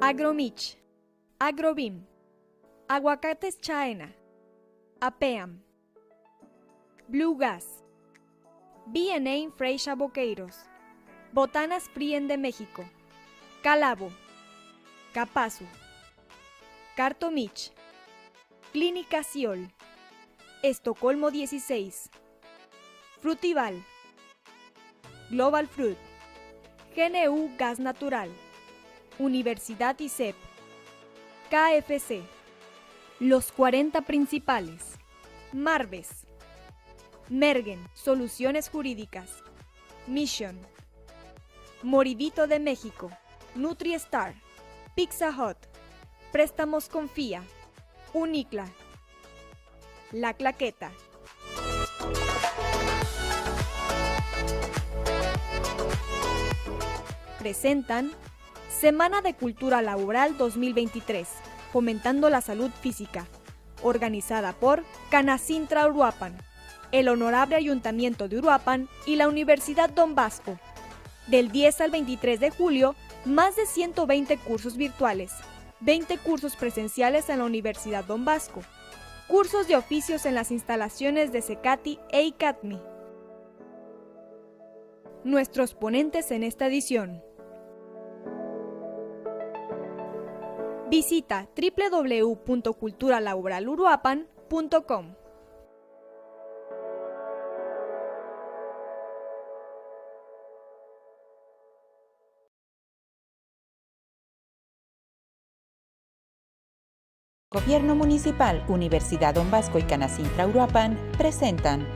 Agromich, Agrobim, Aguacates Chaena, APEAM, Blue Gas, B&A Freixa Boqueiros, Botanas Prien de México, Calabo, Capazu, Cartomich, Clínica Ciol, Estocolmo 16, Frutival, Global Fruit, GNU Gas Natural, Universidad ISEP, KFC, Los 40 Principales, Marves, Mergen, Soluciones Jurídicas, Mission, Moribito de México, NutriStar, Pizza Hut, Préstamos Confía, Unicla, La Claqueta. Presentan Semana de Cultura Laboral 2023, fomentando la salud física, organizada por Canacintra Uruapan, el Honorable Ayuntamiento de Uruapan y la Universidad Don Bosco. Del 10 al 23 de julio, más de 120 cursos virtuales, 20 cursos presenciales en la Universidad Don Bosco, cursos de oficios en las instalaciones de CECATI e ICATMI. Nuestros ponentes en esta edición. Visita www.culturalaboraluruapan.com. Gobierno Municipal, Universidad Don Bosco y Canacintra Uruapan presentan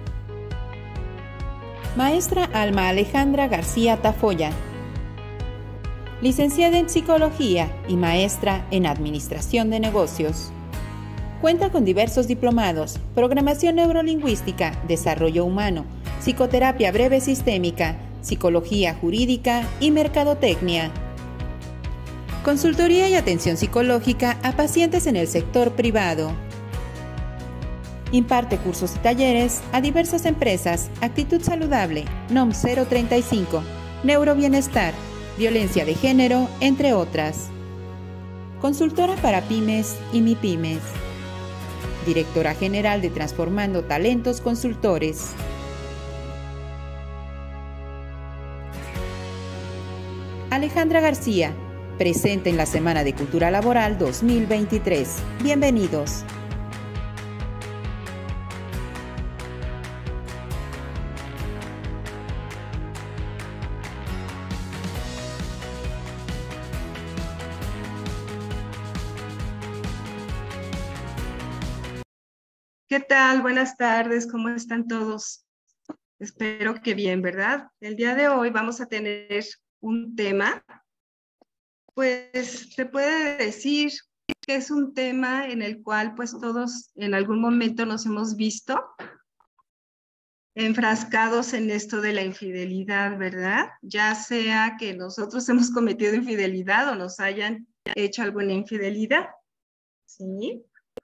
Maestra Alma Alejandra García Tafoya, licenciada en Psicología y maestra en Administración de Negocios. Cuenta con diversos diplomados, Programación Neurolingüística, Desarrollo Humano, Psicoterapia Breve Sistémica, Psicología Jurídica y Mercadotecnia. Consultoría y atención psicológica a pacientes en el sector privado. Imparte cursos y talleres a diversas empresas, Actitud Saludable, NOM 035, Neurobienestar, Violencia de Género, entre otras. Consultora para pymes y MIPYMES. Directora General de Transformando Talentos Consultores. Alejandra García, presente en la Semana de Cultura Laboral 2023. Bienvenidos. ¿Qué tal? Buenas tardes, ¿cómo están todos? Espero que bien, ¿verdad? El día de hoy vamos a tener un tema, pues se puede decir que es un tema en el cual pues todos en algún momento nos hemos visto enfrascados en esto de la infidelidad, ¿verdad? Ya sea que nosotros hemos cometido infidelidad o nos hayan hecho alguna infidelidad, ¿sí?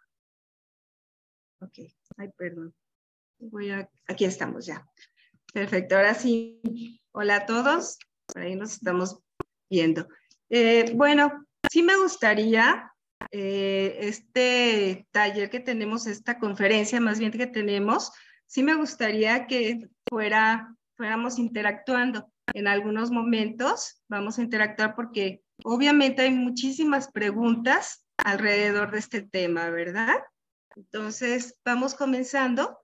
Ok, ay, perdón. Aquí estamos ya. Perfecto, ahora sí. Hola a todos, por ahí nos estamos viendo. Bueno, sí me gustaría este taller que tenemos, esta conferencia más bien que tenemos, sí me gustaría que fuéramos interactuando. En algunos momentos vamos a interactuar porque obviamente hay muchísimas preguntas alrededor de este tema, ¿verdad? Entonces, vamos comenzando.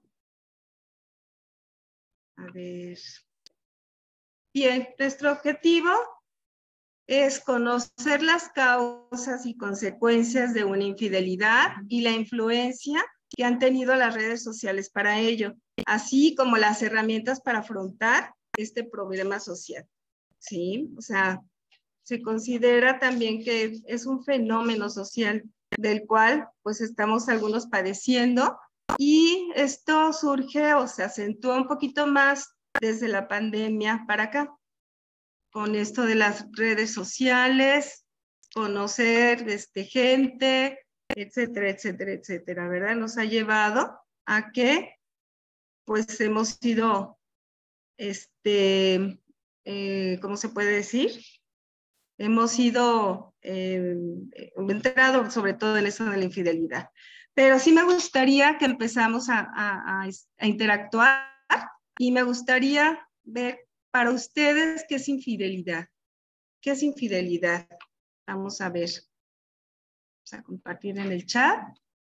A ver. Bien, nuestro objetivo es conocer las causas y consecuencias de una infidelidad y la influencia que han tenido las redes sociales para ello, así como las herramientas para afrontar este problema social. ¿Sí? O sea, se considera también que es un fenómeno social del cual pues estamos algunos padeciendo y esto surge o se acentúa un poquito más desde la pandemia para acá, con esto de las redes sociales, conocer gente, etcétera, etcétera, etcétera, ¿verdad? Nos ha llevado a que pues hemos sido, ¿cómo se puede decir? hemos sido entrado sobre todo en eso de la infidelidad. Pero sí me gustaría que empezamos a interactuar y me gustaría ver para ustedes qué es infidelidad. ¿Qué es infidelidad? Vamos a ver. Vamos a compartir en el chat.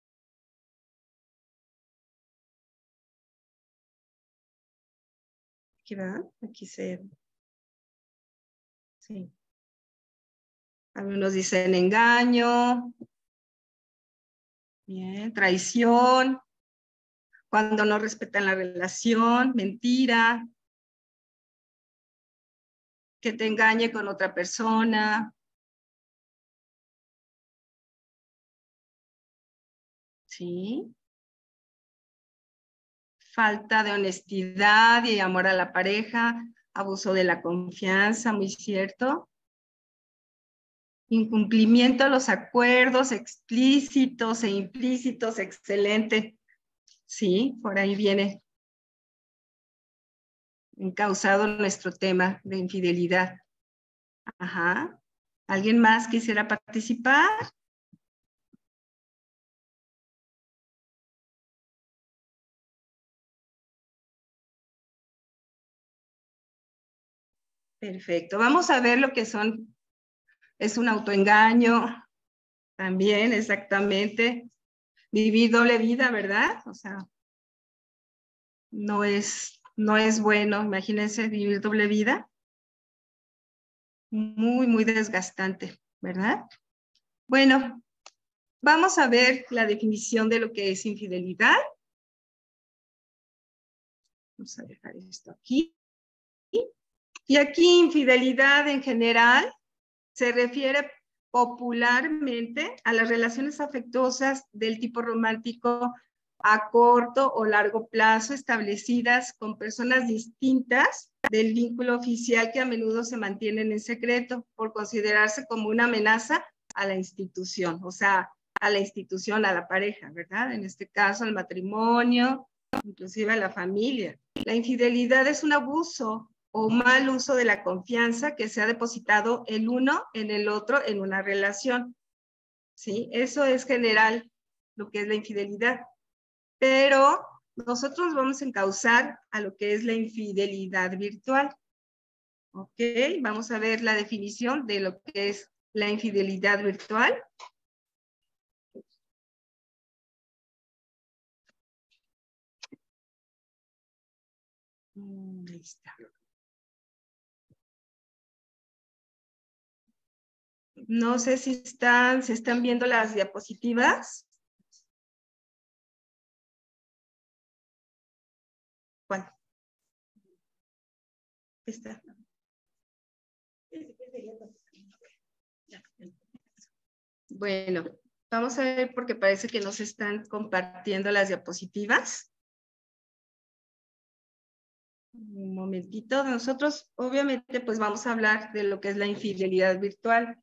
Aquí va, aquí se... Sí. Algunos dicen engaño. Bien, traición. Cuando no respetan la relación, mentira. Que te engañe con otra persona. Sí. Falta de honestidad y amor a la pareja, abuso de la confianza, muy cierto. Incumplimiento de los acuerdos explícitos e implícitos, excelente. Sí, por ahí viene encauzado nuestro tema de infidelidad. Ajá. ¿Alguien más quisiera participar? Perfecto. Vamos a ver lo que son. Es un autoengaño. También, exactamente. Vivir doble vida, ¿verdad? O sea, no es bueno. Imagínense vivir doble vida. Muy, muy desgastante, ¿verdad? Bueno, vamos a ver la definición de lo que es infidelidad. Vamos a dejar esto aquí. Y aquí infidelidad en general se refiere popularmente a las relaciones afectuosas del tipo romántico a corto o largo plazo establecidas con personas distintas del vínculo oficial que a menudo se mantienen en secreto por considerarse como una amenaza a la institución, o sea, a la institución, a la pareja, ¿verdad? En este caso, al matrimonio, inclusive a la familia. La infidelidad es un abuso o mal uso de la confianza que se ha depositado el uno en el otro en una relación. ¿Sí? Eso es general lo que es la infidelidad. Pero nosotros vamos a encauzar a lo que es la infidelidad virtual. ¿Ok? Vamos a ver la definición de lo que es la infidelidad virtual. Ahí está. No sé si se están viendo las diapositivas. ¿Cuál? Esta. Bueno, vamos a ver porque parece que nos están compartiendo las diapositivas. Un momentito. Nosotros, obviamente, pues vamos a hablar de lo que es la infidelidad virtual.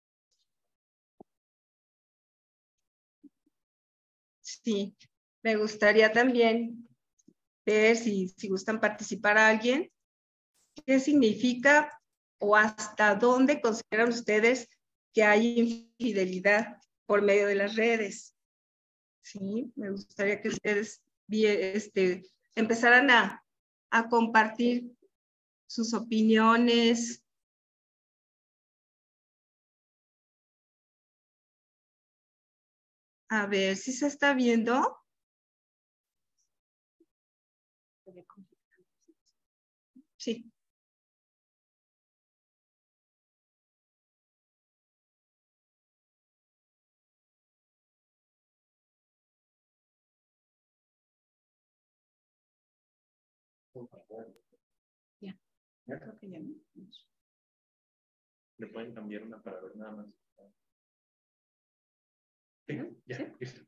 Sí, me gustaría también ver si gustan participar a alguien. ¿Qué significa o hasta dónde consideran ustedes que hay infidelidad por medio de las redes? Sí, me gustaría que ustedes empezaran a compartir sus opiniones. A ver si se está viendo. Sí. Ya. Creo que ya no. Le pueden cambiar una para ver nada más. ¿Sí? Ya, ¿Sí? listo.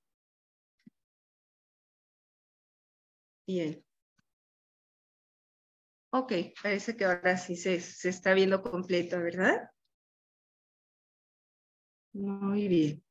Bien. Ok, parece que ahora sí se está viendo completo, ¿verdad? Muy bien.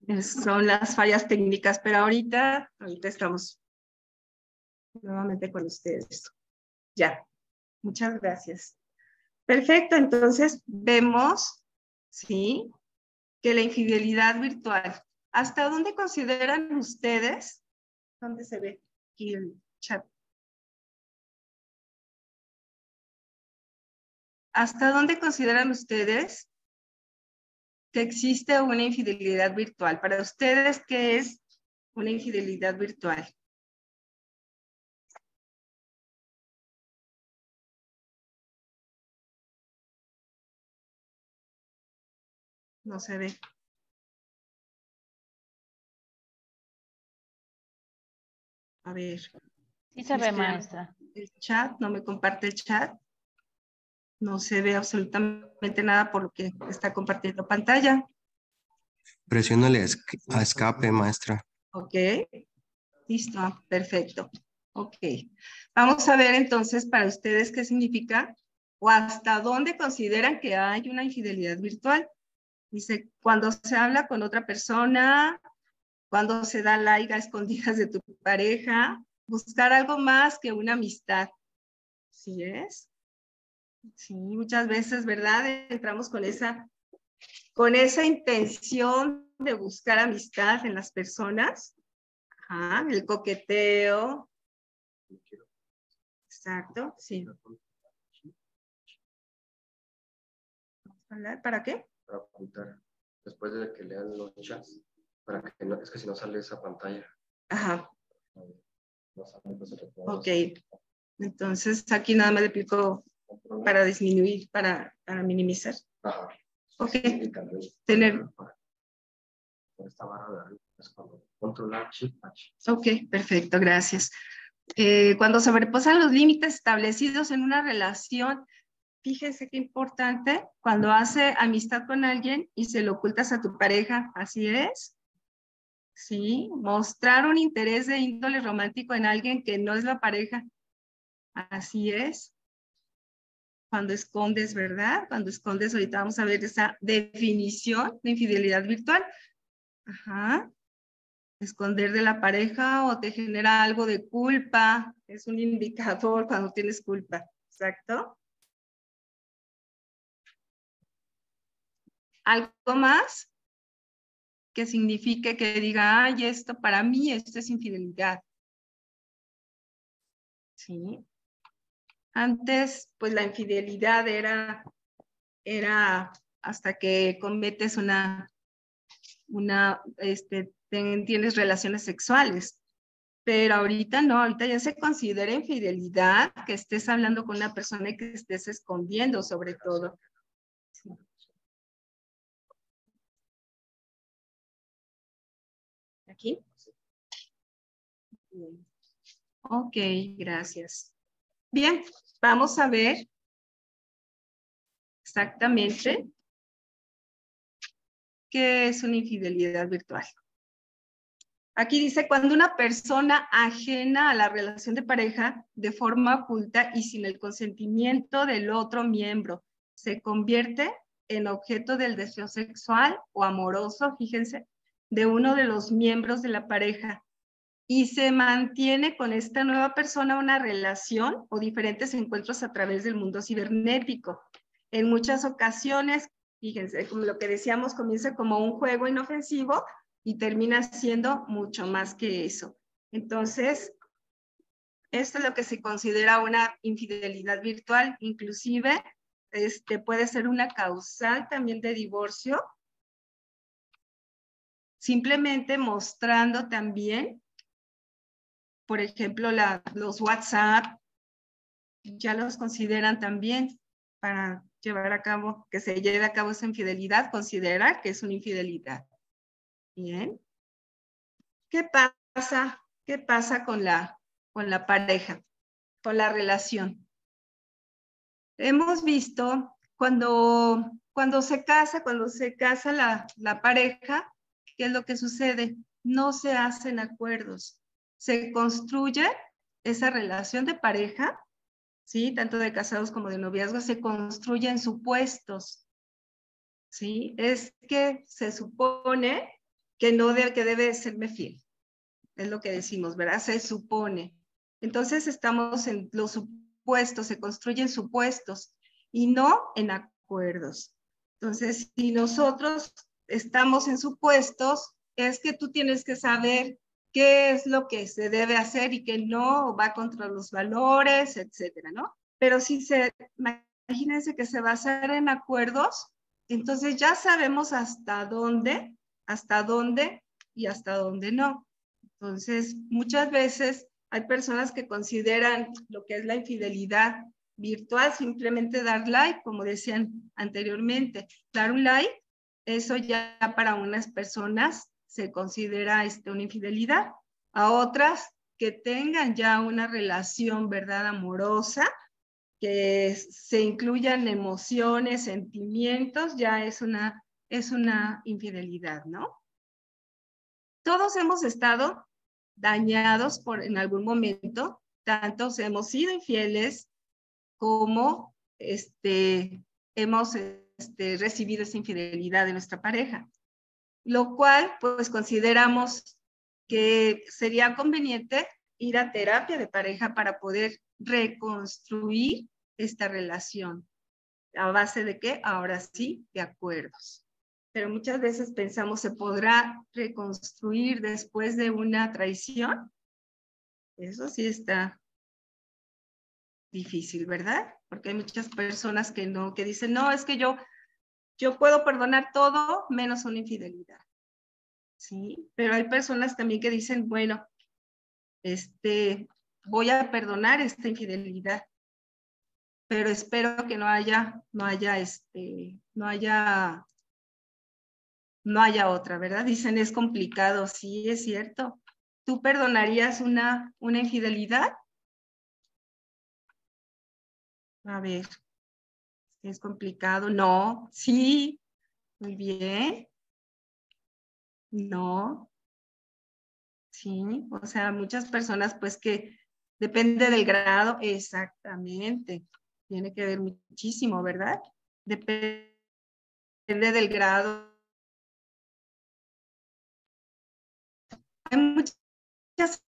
Son las fallas técnicas, pero ahorita estamos nuevamente con ustedes. Ya, muchas gracias. Perfecto, entonces vemos, ¿sí? Que la infidelidad virtual, ¿hasta dónde consideran ustedes? ¿Dónde se ve aquí el chat? ¿Hasta dónde consideran ustedes que existe una infidelidad virtual? Para ustedes, ¿qué es una infidelidad virtual? No se ve. A ver. Sí se ve, maestra. El chat, no me comparte el chat. No se ve absolutamente nada por lo que está compartiendo pantalla. Presiónale a escape, maestra. Ok. Listo, perfecto. Ok. Vamos a ver entonces para ustedes qué significa o hasta dónde consideran que hay una infidelidad virtual. Dice, cuando se habla con otra persona, cuando se da like a escondidas de tu pareja, buscar algo más que una amistad. ¿Sí es? Sí, muchas veces, ¿verdad? Entramos con esa intención de buscar amistad en las personas. Ajá, el coqueteo. Exacto, sí. ¿Para qué? Para ocultar. Después de que lean los chats, para que no, es que si no sale esa pantalla. Ajá. No sale, pues, Ok. Entonces aquí nada más le pico para disminuir, para minimizar. Ajá. Ok. Sí, Tener. Por esta barra de arriba es cuando controlar chip. Ok, perfecto, gracias. Cuando sobrepasan los límites establecidos en una relación, fíjense qué importante, cuando hace amistad con alguien y se lo ocultas a tu pareja, ¿así es? Sí, mostrar un interés de índole romántico en alguien que no es la pareja, así es. Cuando escondes, ¿verdad? Cuando escondes, ahorita vamos a ver esa definición de infidelidad virtual. Ajá. Esconder de la pareja o te genera algo de culpa, es un indicador cuando tienes culpa, ¿exacto? ¿Algo más que signifique que diga, ay, esto para mí, esto es infidelidad? Sí. Antes, pues la infidelidad era hasta que cometes tienes relaciones sexuales. Pero ahorita no, ahorita ya se considera infidelidad que estés hablando con una persona y que estés escondiendo sobre todo. Sí. ¿Aquí? Bien. Ok, gracias. Bien, vamos a ver exactamente qué es una infidelidad virtual. Aquí dice, cuando una persona ajena a la relación de pareja de forma oculta y sin el consentimiento del otro miembro se convierte en objeto del deseo sexual o amoroso, fíjense, de uno de los miembros de la pareja y se mantiene con esta nueva persona una relación o diferentes encuentros a través del mundo cibernético. En muchas ocasiones, fíjense, como lo que decíamos, comienza como un juego inofensivo y termina siendo mucho más que eso. Entonces, esto es lo que se considera una infidelidad virtual, inclusive puede ser una causal también de divorcio, simplemente mostrando también, por ejemplo, los WhatsApp, ya los consideran también para llevar a cabo, que se lleve a cabo esa infidelidad, considerar que es una infidelidad. Bien. ¿Qué pasa? ¿Qué pasa con la pareja, con la relación? Hemos visto cuando se casa la pareja, ¿qué es lo que sucede? No se hacen acuerdos. Se construye esa relación de pareja, ¿sí? Tanto de casados como de noviazgo, se construyen supuestos, ¿sí? Es que se supone que debe de serme fiel. Es lo que decimos, ¿verdad? Se supone. Entonces estamos en los supuestos, se construyen supuestos y no en acuerdos. Entonces, si nosotros estamos en supuestos, es que tú tienes que saber qué es lo que se debe hacer y que no va contra los valores, etcétera, ¿no? Pero si imagínense que se va a hacer en acuerdos, entonces ya sabemos hasta dónde y hasta dónde no. Entonces, muchas veces hay personas que consideran lo que es la infidelidad virtual, simplemente dar like, como decían anteriormente. Dar un like, eso ya para unas personas se considera una infidelidad. A otras que tengan ya una relación, ¿verdad?, amorosa, que se incluyan emociones, sentimientos, ya es una infidelidad, ¿no? Todos hemos estado dañados en algún momento, tanto hemos sido infieles como hemos recibido esa infidelidad de nuestra pareja, lo cual pues consideramos que sería conveniente ir a terapia de pareja para poder reconstruir esta relación. ¿A base de qué? Ahora sí, de acuerdos. Pero muchas veces pensamos, ¿se podrá reconstruir después de una traición? Eso sí está difícil, ¿verdad? Porque hay muchas personas que dicen, no, es que yo puedo perdonar todo menos una infidelidad. Sí, pero hay personas también que dicen, bueno, voy a perdonar esta infidelidad, pero espero que no haya otra, ¿verdad? Dicen, es complicado. Sí, es cierto. ¿Tú perdonarías una infidelidad? A ver, es complicado. No, sí, muy bien. No, sí, o sea, muchas personas pues que depende del grado, exactamente, tiene que ver muchísimo, ¿verdad? Depende del grado. Hay muchas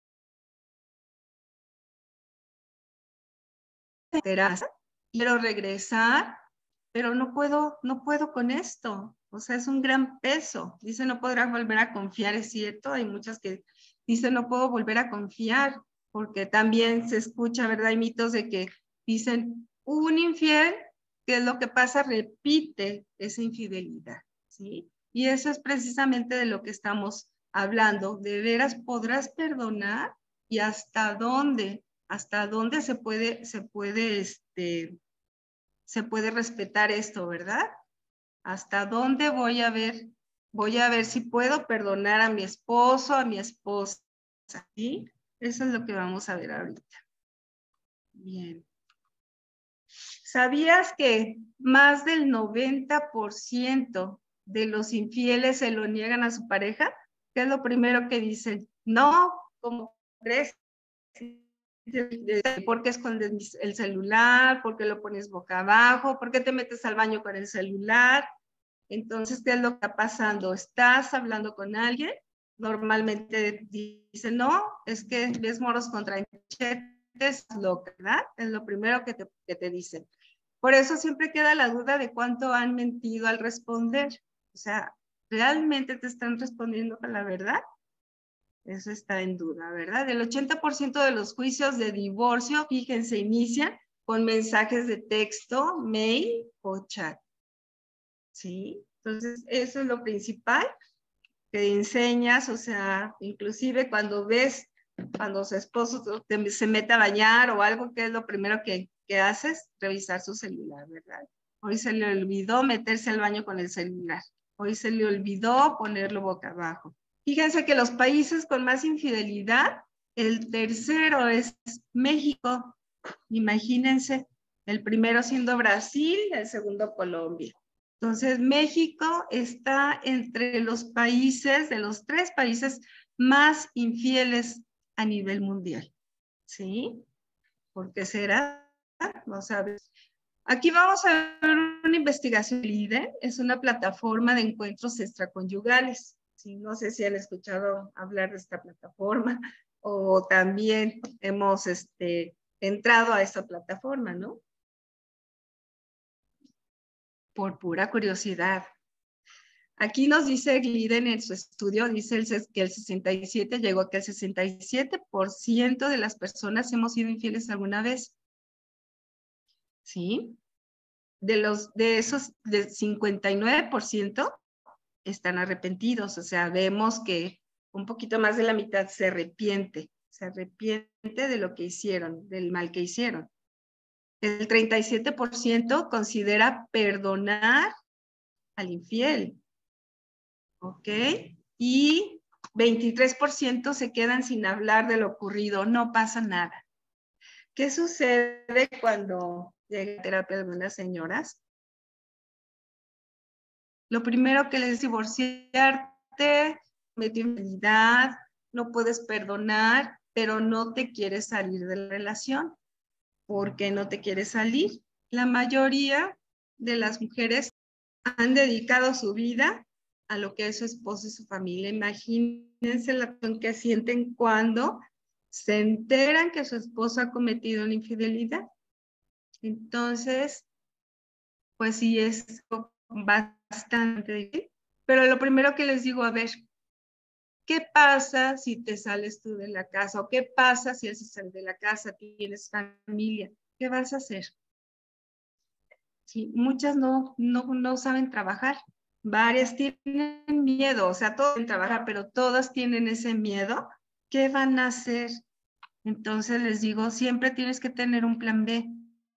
quiero regresar, pero no puedo con esto. O sea, es un gran peso. Dice, no podrás volver a confiar, es cierto. Hay muchas que dicen, no puedo volver a confiar, porque también se escucha, ¿verdad? Hay mitos de que dicen, un infiel, ¿qué es lo que pasa? Repite esa infidelidad, ¿sí? Y eso es precisamente de lo que estamos hablando. ¿De veras podrás perdonar? ¿Y hasta dónde? ¿Hasta dónde se puede respetar esto, verdad? ¿Hasta dónde voy a ver si puedo perdonar a mi esposo, a mi esposa? ¿Sí? Eso es lo que vamos a ver ahorita. Bien. ¿Sabías que más del 90% de los infieles se lo niegan a su pareja? ¿Qué es lo primero que dicen? No, ¿cómo crees? ¿Por qué escondes el celular? ¿Por qué lo pones boca abajo? ¿Por qué te metes al baño con el celular? Entonces, ¿qué es lo que está pasando? ¿Estás hablando con alguien? Normalmente dicen, no, es que ves moros contra inchetes, ¿verdad? Es lo primero que te dicen. Por eso siempre queda la duda de cuánto han mentido al responder. O sea, ¿realmente te están respondiendo con la verdad? Eso está en duda, ¿verdad? El 80% de los juicios de divorcio, fíjense, inician con mensajes de texto, mail o chat. ¿Sí? Entonces, eso es lo principal que enseñas, o sea, inclusive cuando su esposo se mete a bañar o algo, ¿qué es lo primero que haces? Revisar su celular, ¿verdad? Hoy se le olvidó meterse al baño con el celular. Hoy se le olvidó ponerlo boca abajo. Fíjense que los países con más infidelidad, el tercero es México. Imagínense, el primero siendo Brasil, el segundo Colombia. Entonces, México está entre los países, de los 3 países más infieles a nivel mundial. ¿Sí? ¿Por qué será? No sabes. Aquí vamos a ver una investigación líder. Es una plataforma de encuentros extraconyugales. Sí, no sé si han escuchado hablar de esta plataforma o también hemos entrado a esta plataforma, ¿no? Por pura curiosidad. Aquí nos dice Glidden en su estudio, dice que el 67 llegó a que el 67% de las personas hemos sido infieles alguna vez. ¿Sí? De esos, del 59% están arrepentidos. O sea, vemos que un poquito más de la mitad se arrepiente de lo que hicieron, del mal que hicieron. El 37% considera perdonar al infiel. ¿Ok? Y 23% se quedan sin hablar de lo ocurrido, no pasa nada. ¿Qué sucede cuando llega a terapia de algunas señoras? Lo primero que les es divorciarte, cometió infidelidad, no puedes perdonar, pero no te quieres salir de la relación. ¿Por qué no te quieres salir? La mayoría de las mujeres han dedicado su vida a lo que es su esposo y su familia. Imagínense la tensión que sienten cuando se enteran que su esposo ha cometido una infidelidad. Entonces, pues sí es bastante difícil. Pero lo primero que les digo, a ver, ¿qué pasa si te sales tú de la casa? ¿O qué pasa si él se sale de la casa, tienes familia? ¿Qué vas a hacer? Sí, muchas no saben trabajar. Varias tienen miedo, o sea, todos quieren trabajar, pero todas tienen ese miedo. ¿Qué van a hacer? Entonces les digo, siempre tienes que tener un plan B.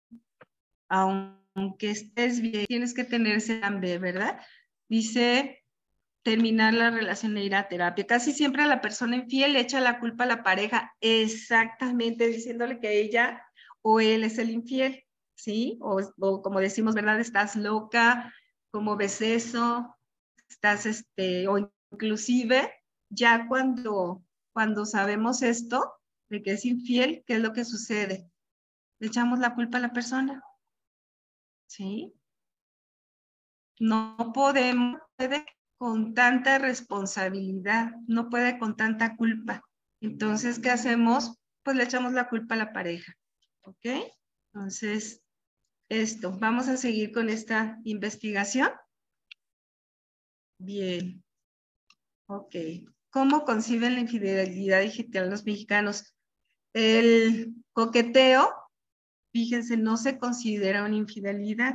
Aunque estés bien, tienes que tener ese plan B, ¿verdad? Dice, terminar la relación e ir a terapia. Casi siempre a la persona infiel le echa la culpa a la pareja, exactamente, diciéndole que ella o él es el infiel, ¿sí? O como decimos, ¿verdad? Estás loca, ¿cómo ves eso? Estás, o inclusive, ya cuando sabemos esto, de que es infiel, ¿qué es lo que sucede? Le echamos la culpa a la persona, ¿sí? No podemos, puede con tanta responsabilidad, no puede con tanta culpa. Entonces, ¿qué hacemos? Pues le echamos la culpa a la pareja, ¿ok? Entonces, vamos a seguir con esta investigación. Bien, ok. ¿Cómo conciben la infidelidad digital los mexicanos? El coqueteo, fíjense, no se considera una infidelidad.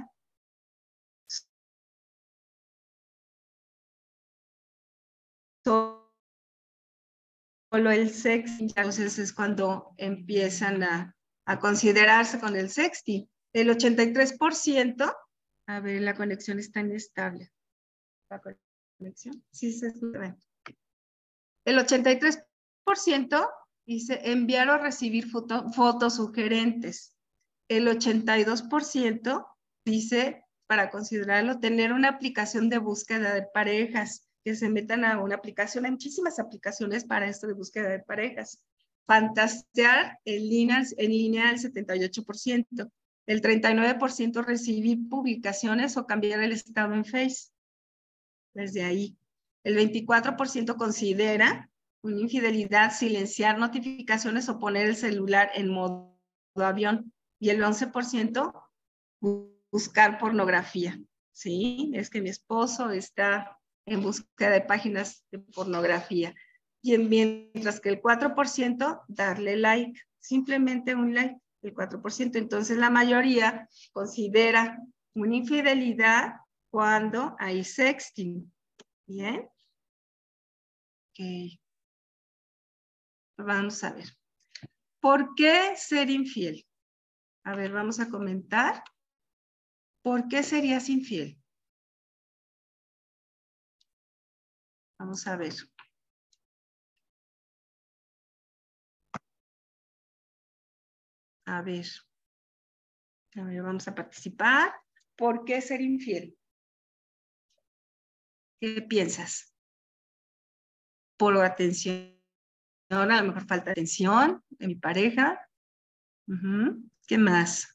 Solo el sexting, entonces es cuando empiezan a considerarse con el sexting. El 83%, a ver, la conexión está inestable. ¿La conexión? Sí, se escucha. El 83% dice enviar o recibir fotos sugerentes. El 82% dice, para considerarlo, tener una aplicación de búsqueda de parejas, que se metan a una aplicación. Hay muchísimas aplicaciones para esto de búsqueda de parejas. Fantasear en línea el 78%. El 39% recibir publicaciones o cambiar el estado en Face. Desde ahí. El 24% considera una infidelidad silenciar notificaciones o poner el celular en modo avión. Y el 11% buscar pornografía. Sí, es que mi esposo está en búsqueda de páginas de pornografía. Y mientras que el 4% darle like, simplemente un like, el 4%. Entonces la mayoría considera una infidelidad cuando hay sexting. Bien. Ok. Vamos a ver. ¿Por qué ser infiel? A ver, vamos a comentar. ¿Por qué serías infiel? Vamos a ver. A ver, vamos a participar. ¿Por qué ser infiel? ¿Qué piensas? Por atención, a lo mejor falta de atención de mi pareja. ¿Qué más?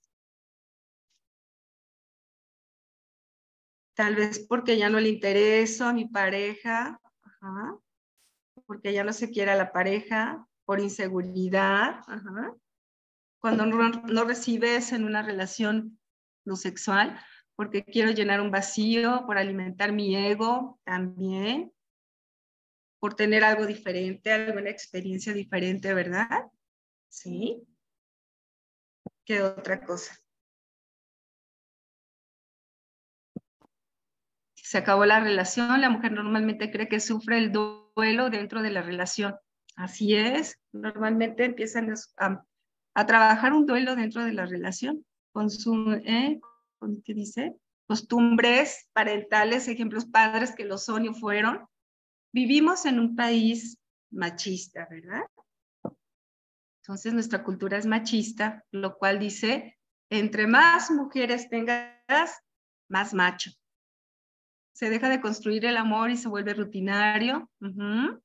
Tal vez porque ya no le intereso a mi pareja. ajá, porque ya no se quiere a la pareja, por inseguridad, ajá. Cuando no recibes en una relación lo sexual, porque quiero llenar un vacío, por alimentar mi ego también, por tener algo diferente, alguna experiencia diferente, ¿verdad? Sí. ¿Qué otra cosa? Se acabó la relación, la mujer normalmente cree que sufre el duelo dentro de la relación. Así es, normalmente empiezan a trabajar un duelo dentro de la relación, ¿qué dice? Costumbres parentales, ejemplos, padres que lo son y fueron. Vivimos en un país machista, ¿verdad? Entonces nuestra cultura es machista, lo cual dice, entre más mujeres tengas, más macho. Se deja de construir el amor y se vuelve rutinario. Uh-huh.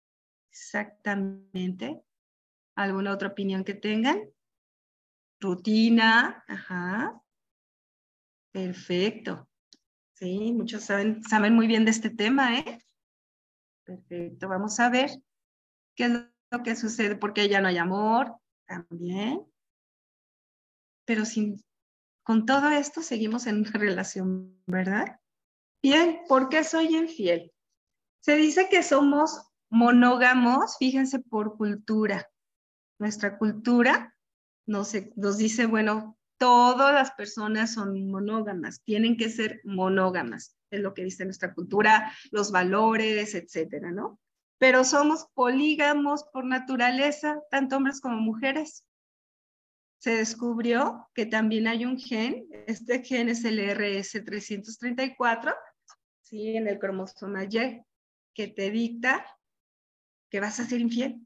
Exactamente. ¿Alguna otra opinión que tengan? Rutina. Ajá. Perfecto. Sí, muchos saben muy bien de este tema, ¿eh? Perfecto. Vamos a ver qué es lo que sucede, porque ya no hay amor también. Pero con todo esto seguimos en una relación, ¿verdad? Bien, ¿por qué soy infiel? Se dice que somos monógamos, fíjense, por cultura. Nuestra cultura nos dice, bueno, todas las personas son monógamas, tienen que ser monógamas, es lo que dice nuestra cultura, los valores, etcétera, ¿no? Pero somos polígamos por naturaleza, tanto hombres como mujeres. Se descubrió que también hay un gen, este gen es el RS334, ¿sí? En el cromosoma Y, que te dicta que vas a ser infiel,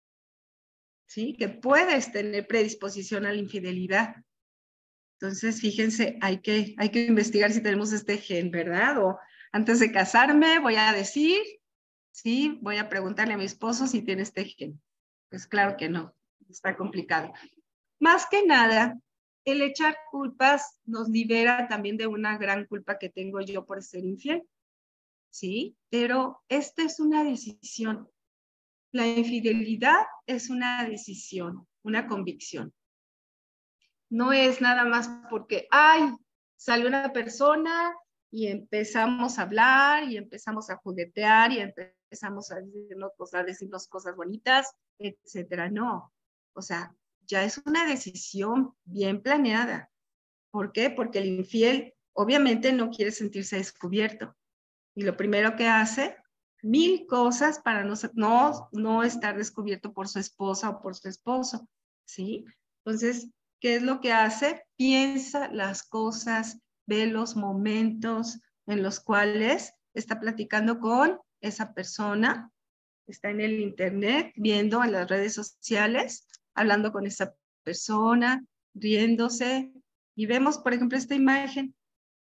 ¿sí? Que puedes tener predisposición a la infidelidad. Entonces, fíjense, hay que investigar si tenemos este gen, ¿verdad? O antes de casarme voy a decir, ¿sí? Voy a preguntarle a mi esposo si tiene este gen. Pues claro que no, está complicado. Más que nada, el echar culpas nos libera también de una gran culpa que tengo yo por ser infiel, ¿sí? Pero esta es una decisión. La infidelidad es una decisión, una convicción. No es nada más porque, ay, salió una persona y empezamos a hablar y empezamos a juguetear y empezamos a decirnos cosas bonitas, etcétera. No, o sea, ya es una decisión bien planeada. ¿Por qué? Porque el infiel obviamente no quiere sentirse descubierto. Y lo primero que hace, 1000 cosas para no estar descubierto por su esposa o por su esposo, ¿sí? Entonces, ¿qué es lo que hace? Piensa las cosas, ve los momentos en los cuales está platicando con esa persona, está en el internet, viendo en las redes sociales, hablando con esa persona, riéndose, y vemos, por ejemplo, esta imagen,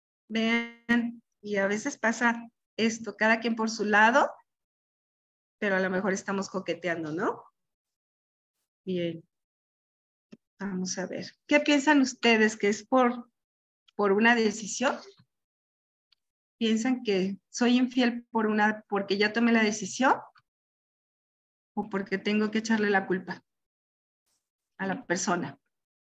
vean, y a veces pasa esto, cada quien por su lado, pero a lo mejor estamos coqueteando, ¿no? Bien. Vamos a ver. ¿Qué piensan ustedes? ¿Que es por una decisión? ¿Piensan que soy infiel porque ya tomé la decisión? ¿O porque tengo que echarle la culpa a la persona?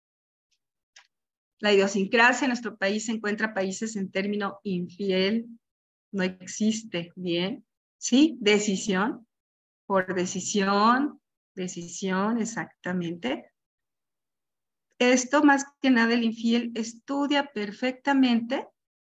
La idiosincrasia en nuestro país se encuentra países en término infiel. No existe. Bien. ¿Sí? Decisión. Por decisión, exactamente. Esto más que nada el infiel estudia perfectamente,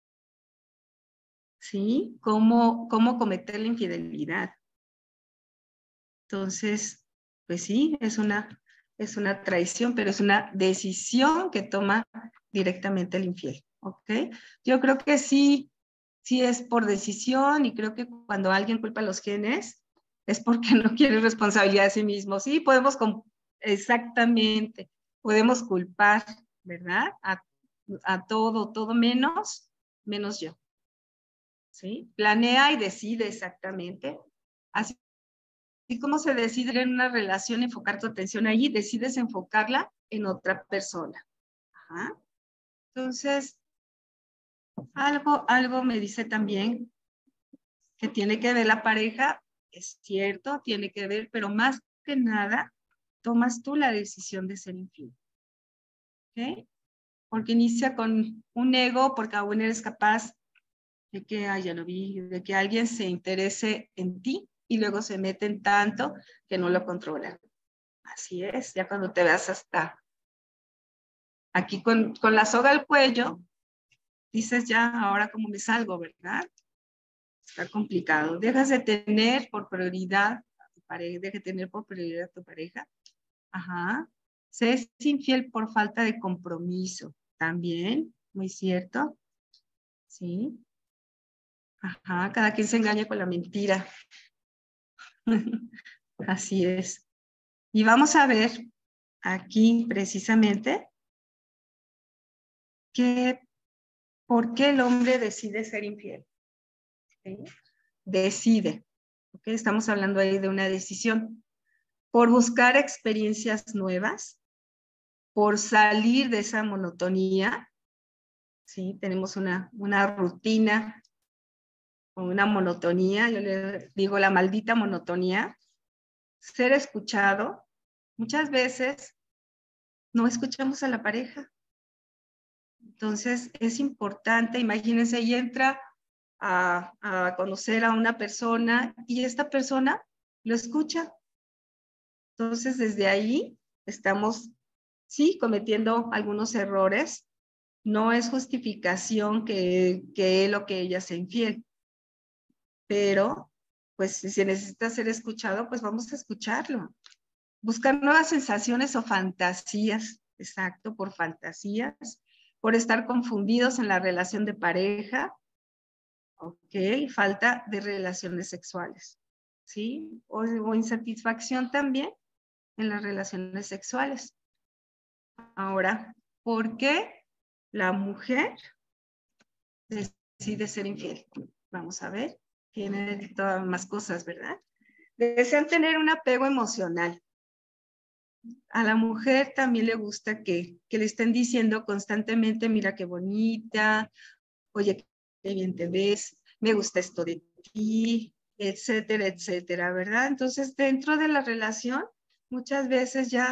¿sí? Cómo cometer la infidelidad. Entonces, pues sí, es una traición, pero es una decisión que toma directamente el infiel, ¿ok? Yo creo que sí es por decisión, y creo que cuando alguien culpa a los genes es porque no quiere responsabilidad de sí mismo. Sí, exactamente, podemos culpar, ¿verdad? A todo menos yo. ¿Sí? Planea y decide exactamente. Así como se decide en una relación enfocar tu atención allí, decides enfocarla en otra persona. Ajá. Entonces, algo me dice también que tiene que ver la pareja es cierto, tiene que ver, pero más que nada, tomas tú la decisión de ser infiel. ¿Ok? Porque inicia con un ego, porque aún eres capaz de que, ya lo vi, de que alguien se interese en ti y luego se meten tanto que no lo controlan. Así es, ya cuando te veas hasta aquí con la soga al cuello, dices ya, ahora cómo me salgo, ¿verdad? Está complicado. Dejas de tener por prioridad a tu pareja, deja de tener por prioridad a tu pareja. Ajá. Se es infiel por falta de compromiso. También, muy cierto. Sí. Ajá, cada quien se engaña con la mentira. Así es. Y vamos a ver aquí precisamente que por qué el hombre decide ser infiel. ¿Sí? Decide. ¿Okay? Estamos hablando ahí de una decisión. Por buscar experiencias nuevas, por salir de esa monotonía. ¿Sí? Tenemos una rutina, una monotonía, yo le digo la maldita monotonía. Ser escuchado. Muchas veces no escuchamos a la pareja. Entonces es importante, imagínense, y entra a conocer a una persona y esta persona lo escucha. Entonces desde ahí estamos, sí, cometiendo algunos errores. No es justificación que él o que ella sea infiel, pero pues si se necesita ser escuchado, pues vamos a escucharlo. Buscar nuevas sensaciones o fantasías, exacto, por fantasías, por estar confundidos en la relación de pareja, ok, falta de relaciones sexuales, ¿sí? O insatisfacción también en las relaciones sexuales. Ahora, ¿por qué la mujer decide ser infiel? Vamos a ver, tiene todas más cosas, ¿verdad? Desean tener un apego emocional. A la mujer también le gusta que le estén diciendo constantemente, mira qué bonita, oye, qué bien te ves, me gusta esto de ti, etcétera, etcétera, ¿verdad? Entonces, dentro de la relación, muchas veces ya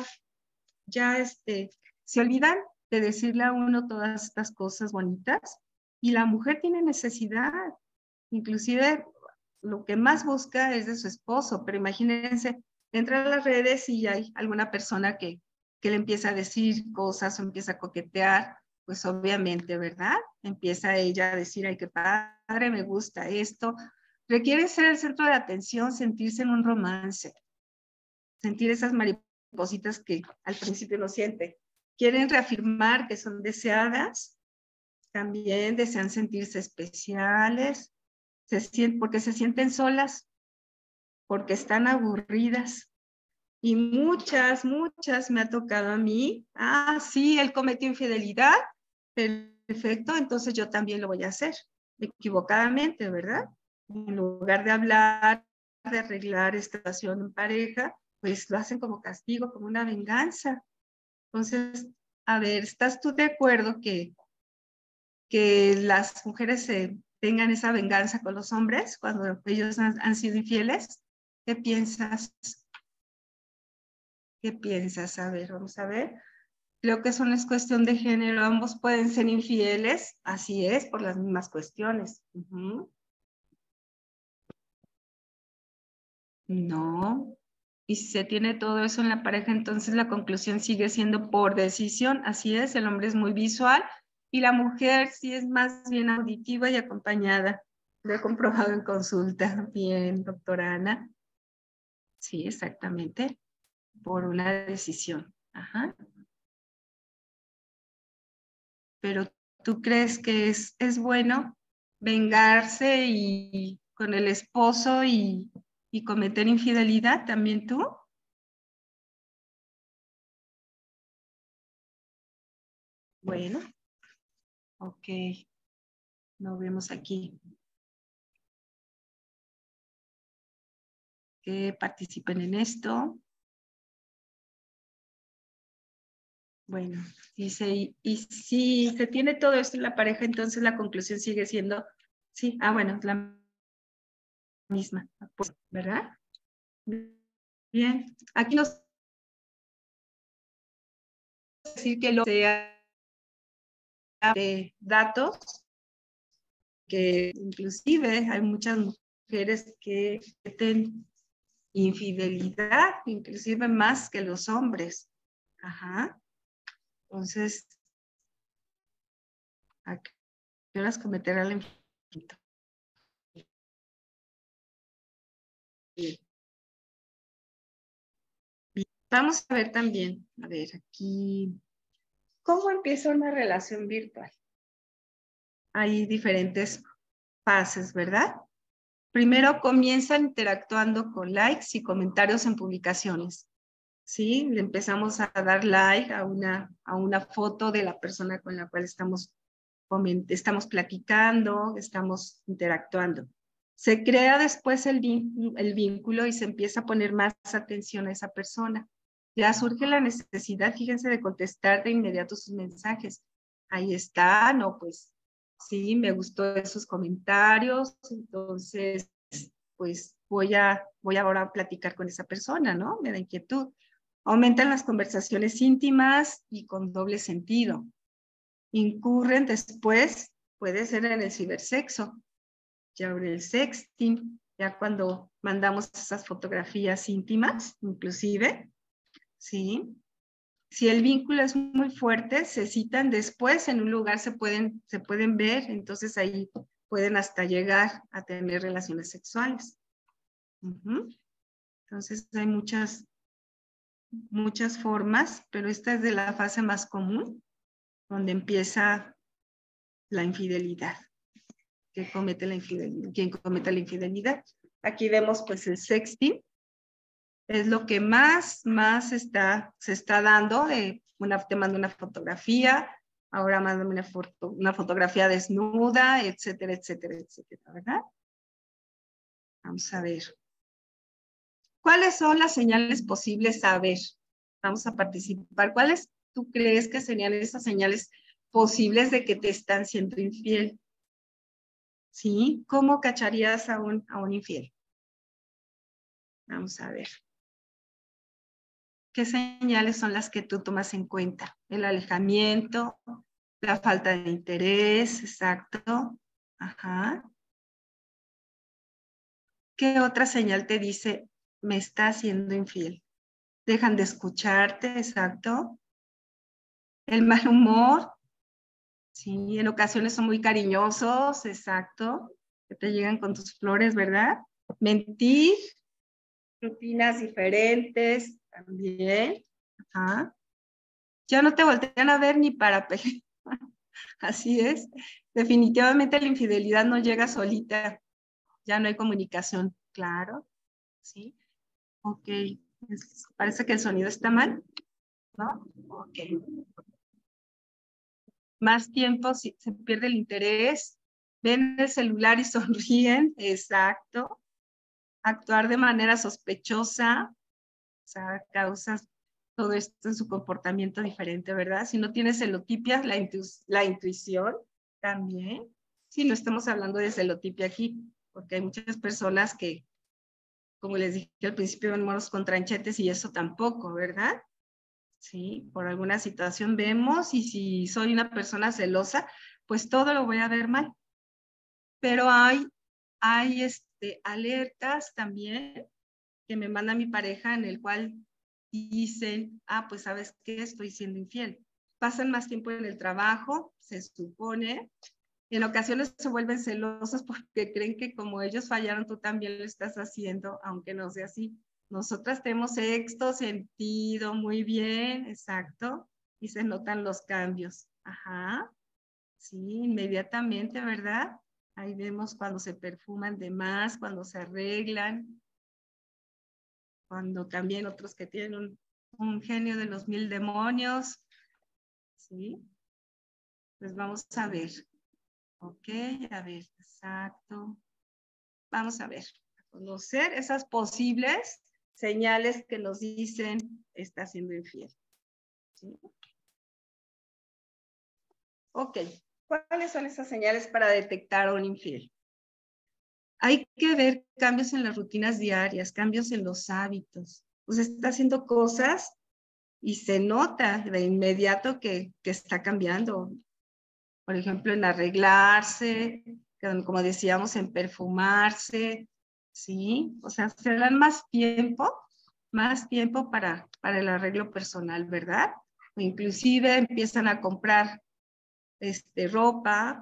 se olvidan de decirle a uno todas estas cosas bonitas y la mujer tiene necesidad, inclusive lo que más busca es de su esposo, pero imagínense, entra a las redes y hay alguna persona que le empieza a decir cosas o empieza a coquetear, pues obviamente, ¿verdad? Empieza ella a decir, ay, qué padre, me gusta esto. Requiere ser el centro de atención, sentirse en un romance, sentir esas maripositas que al principio no siente. Quieren reafirmar que son deseadas, también desean sentirse especiales, porque se sienten solas, porque están aburridas. Y muchas me ha tocado a mí. Ah, sí, él cometió infidelidad. Perfecto, entonces yo también lo voy a hacer. Equivocadamente, ¿verdad? En lugar de hablar, de arreglar esta situación en pareja, pues lo hacen como castigo, como una venganza. Entonces, a ver, ¿estás tú de acuerdo que las mujeres tengan esa venganza con los hombres cuando ellos han sido infieles? ¿Qué piensas? ¿Qué piensas? A ver, vamos a ver. Creo que eso no es cuestión de género, ambos pueden ser infieles, así es, por las mismas cuestiones. No. Y si se tiene todo eso en la pareja, entonces la conclusión sigue siendo por decisión, así es, el hombre es muy visual y la mujer sí es más bien auditiva y acompañada. Lo he comprobado en consulta. Bien, doctora Ana. Sí, exactamente, por una decisión. Ajá. Pero ¿tú crees que es bueno vengarse y con el esposo y cometer infidelidad también tú? Bueno, ok, lo vemos aquí. Que participen en esto. Bueno, dice, y si se tiene todo esto en la pareja, entonces la conclusión sigue siendo, sí, bueno, misma, pues, ¿verdad? Bien, aquí nos decir que lo sea de datos, que inclusive hay muchas mujeres que tienen infidelidad, inclusive más que los hombres. Ajá. Entonces, ¿a qué horas cometerá la infidelidad? Vamos a ver también, a ver, aquí, ¿cómo empieza una relación virtual? Hay diferentes fases, ¿verdad? Primero comienzan interactuando con likes y comentarios en publicaciones. ¿Sí? Le empezamos a dar like a una foto de la persona con la cual estamos platicando, estamos interactuando. Se crea después el vínculo y se empieza a poner más atención a esa persona. Ya surge la necesidad, fíjense, de contestar de inmediato sus mensajes. Ahí está, no, pues sí, me gustó esos comentarios, entonces, pues voy ahora a platicar con esa persona, ¿no? Me da inquietud. Aumentan las conversaciones íntimas y con doble sentido. Incurren después, puede ser en el cibersexo, ya en el sexting, ya cuando mandamos esas fotografías íntimas, inclusive, ¿sí? Si el vínculo es muy fuerte, se citan después en un lugar, se pueden ver, entonces ahí pueden hasta llegar a tener relaciones sexuales. Entonces hay muchas formas, pero esta es de la fase más común, donde empieza la infidelidad. Quien comete la infidelidad. Aquí vemos pues el sexting, es lo que más se está dando, te mando una fotografía, ahora mándame una fotografía desnuda, etcétera, etcétera, etcétera, ¿verdad? Vamos a ver. ¿Cuáles son las señales posibles a ver? Vamos a participar. ¿Cuáles tú crees que serían esas señales posibles de que te están siendo infiel? ¿Sí? ¿Cómo cacharías a un infiel? Vamos a ver. ¿Qué señales son las que tú tomas en cuenta? El alejamiento, la falta de interés, exacto. Ajá. ¿Qué otra señal te dice, me está haciendo infiel? Dejan de escucharte, exacto. El mal humor, sí, en ocasiones son muy cariñosos, exacto. Que te llegan con tus flores, ¿verdad? Mentir, rutinas diferentes, también. Ajá. Ya no te voltean a ver ni para pelear. Así es. Definitivamente la infidelidad no llega solita. Ya no hay comunicación. Claro. Sí. Ok. Parece que el sonido está mal, ¿no? Ok. Más tiempo, si se pierde el interés. Ven el celular y sonríen. Exacto. Actuar de manera sospechosa. O sea, causas todo esto en su comportamiento diferente, ¿verdad? Si no tienes celotipia, la intuición también. Sí, no estamos hablando de celotipia aquí, porque hay muchas personas que, como les dije al principio, ven monos con tranchetes y eso tampoco, ¿verdad? Sí, por alguna situación vemos y si soy una persona celosa, pues todo lo voy a ver mal. Pero hay alertas también que me manda mi pareja en el cual dicen, pues sabes qué, estoy siendo infiel. Pasan más tiempo en el trabajo, se supone. En ocasiones se vuelven celosos porque creen que como ellos fallaron, tú también lo estás haciendo, aunque no sea así. Nosotras tenemos sexto sentido, muy bien, exacto, y se notan los cambios. Ajá, sí, inmediatamente, ¿verdad? Ahí vemos cuando se perfuman de más, cuando se arreglan, cuando también otros que tienen un genio de los 1000 demonios, ¿sí? Pues vamos a ver. Ok, a ver, exacto. Vamos a ver, a conocer esas posibles señales que nos dicen está siendo infiel. ¿Sí? Ok, ¿cuáles son esas señales para detectar a un infiel? Hay que ver cambios en las rutinas diarias, cambios en los hábitos. Pues está haciendo cosas y se nota de inmediato que está cambiando. Por ejemplo, en arreglarse, como decíamos, en perfumarse, ¿sí? O sea, se dan más tiempo para el arreglo personal, ¿verdad? O inclusive empiezan a comprar ropa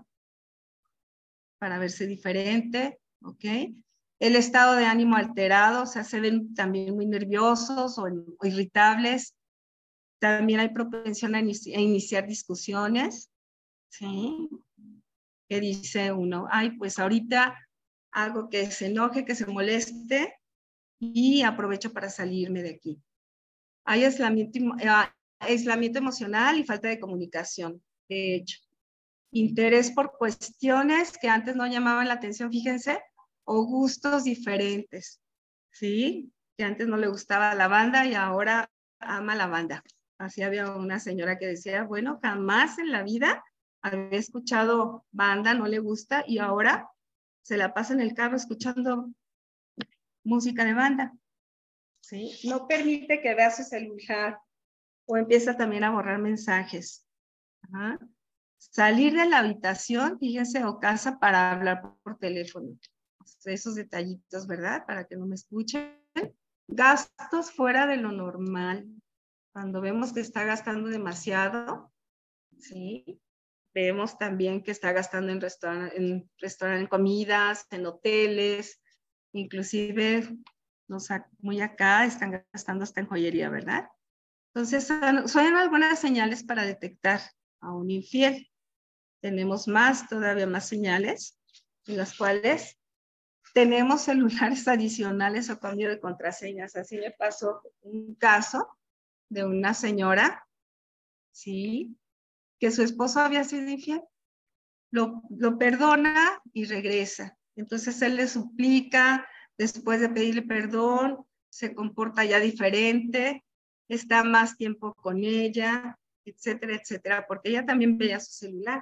para verse diferente, ¿ok? El estado de ánimo alterado, o sea, se ven también muy nerviosos o irritables. También hay propensión a iniciar discusiones, ¿sí? Que dice uno, ay, pues ahorita hago que se enoje, que se moleste y aprovecho para salirme de aquí. Hay aislamiento emocional y falta de comunicación, de hecho. Interés por cuestiones que antes no llamaban la atención, fíjense, o gustos diferentes, ¿sí? Que antes no le gustaba la banda y ahora ama la banda. Así había una señora que decía, bueno, jamás en la vida había escuchado banda, no le gusta, y ahora se la pasa en el carro escuchando música de banda, ¿sí? No permite que vea su celular o empieza también a borrar mensajes. Ajá. Salir de la habitación, fíjense, o casa para hablar por teléfono. Esos detallitos, ¿verdad? Para que no me escuchen. Gastos fuera de lo normal. Cuando vemos que está gastando demasiado, ¿sí? Vemos también que está gastando en en comidas, en hoteles, inclusive, muy acá, están gastando hasta en joyería, ¿verdad? Entonces, son algunas señales para detectar a un infiel. Tenemos todavía más señales, en las cuales tenemos celulares adicionales o cambio de contraseñas. Así me pasó un caso de una señora, ¿sí? Que su esposo había sido infiel. Lo perdona y regresa. Entonces él le suplica, después de pedirle perdón, se comporta ya diferente, está más tiempo con ella, etcétera, etcétera, porque ella también veía su celular.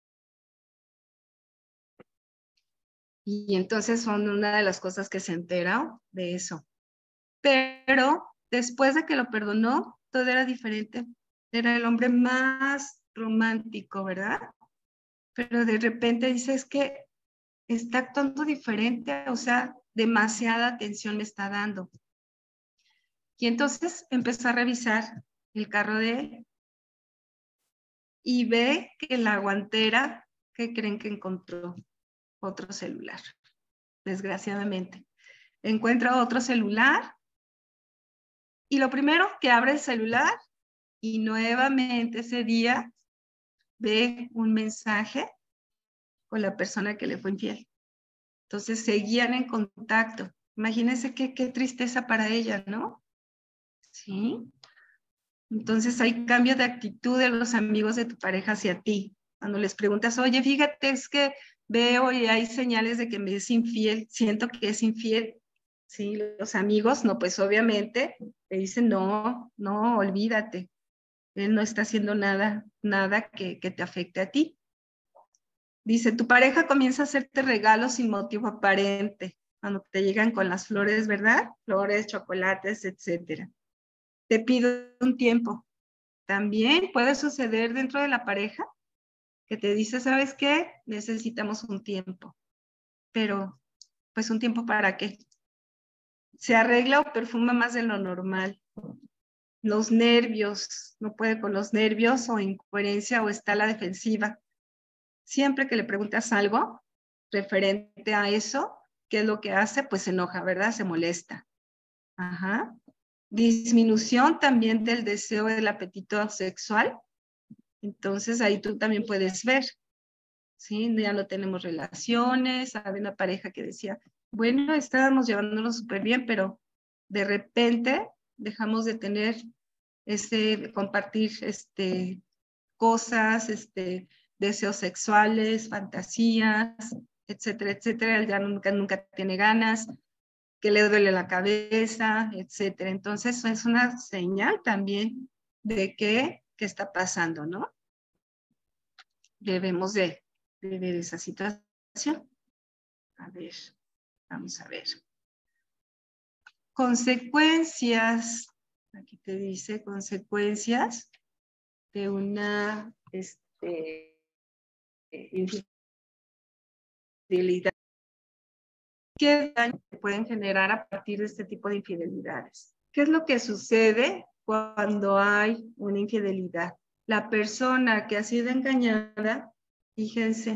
Y entonces son una de las cosas que se entera de eso. Pero después de que lo perdonó, todo era diferente. Era el hombre más romántico, ¿verdad? Pero de repente dice, es que está actuando diferente, o sea, demasiada atención me está dando. Y entonces empezó a revisar el carro de él y ve que en la guantera, ¿qué creen que encontró? Otro celular, desgraciadamente. Encuentra otro celular y lo primero que abre el celular y nuevamente ese día ve un mensaje con la persona que le fue infiel. Entonces seguían en contacto. Imagínense qué tristeza para ella, ¿no? Sí. Entonces hay cambio de actitud de los amigos de tu pareja hacia ti. Cuando les preguntas, oye, fíjate, es que veo y hay señales de que me es infiel, siento que es infiel. Sí, los amigos, no, pues obviamente te dicen, no, olvídate. Él no está haciendo nada que te afecte a ti. Dice, tu pareja comienza a hacerte regalos sin motivo aparente, cuando te llegan con las flores, ¿verdad? Flores, chocolates, etcétera. Te pido un tiempo. También puede suceder dentro de la pareja que te dice, ¿sabes qué? Necesitamos un tiempo. Pero, pues, ¿un tiempo para qué? Se arregla o perfuma más de lo normal. Los nervios, no puede con los nervios o incoherencia o está a la defensiva. Siempre que le preguntas algo referente a eso, ¿qué es lo que hace? Pues se enoja, ¿verdad? Se molesta. Ajá. Disminución también del deseo del apetito sexual. Entonces ahí tú también puedes ver, ¿sí? Ya no tenemos relaciones. Había una pareja que decía, bueno, estábamos llevándonos súper bien, pero de repente dejamos de tener compartir cosas, deseos sexuales, fantasías, etcétera, etcétera. Él ya nunca tiene ganas, que le duele la cabeza, etcétera. Entonces es una señal también de qué está pasando, ¿no? Debemos de ver esa situación. A ver. Vamos a ver. Consecuencias. Aquí te dice consecuencias de una infidelidad. ¿Qué daño pueden generar a partir de este tipo de infidelidades? ¿Qué es lo que sucede cuando hay una infidelidad? La persona que ha sido engañada, fíjense,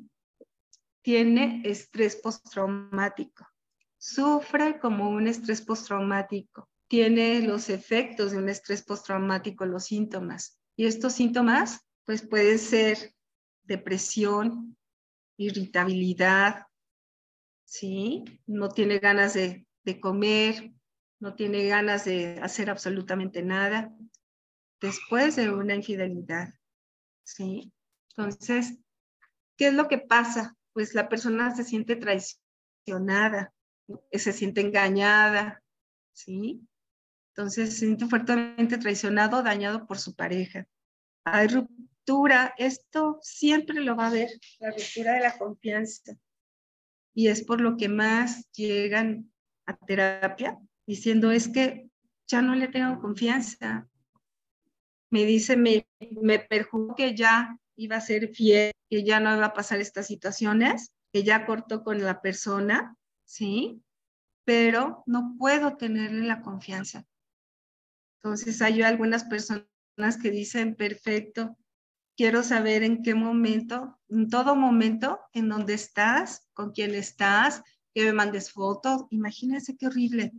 tiene estrés postraumático. Sufre como un estrés postraumático. Tiene los efectos de un estrés postraumático, los síntomas. Y estos síntomas, pues pueden ser depresión, irritabilidad, ¿sí? No tiene ganas de comer, no tiene ganas de hacer absolutamente nada después de una infidelidad, ¿sí? Entonces, ¿qué es lo que pasa? Pues la persona se siente traicionada, se siente engañada, ¿sí? Entonces se siente fuertemente traicionado, dañado por su pareja. Hay ruptura, esto siempre lo va a haber, la ruptura de la confianza. Y es por lo que más llegan a terapia diciendo es que ya no le tengo confianza. Me dice, me perjuró que ya iba a ser fiel, que ya no iba a pasar estas situaciones, que ya cortó con la persona, ¿sí? Pero no puedo tenerle la confianza. Entonces hay algunas personas que dicen, perfecto, quiero saber en qué momento, en todo momento, en dónde estás, con quién estás, que me mandes fotos. Imagínense qué horrible.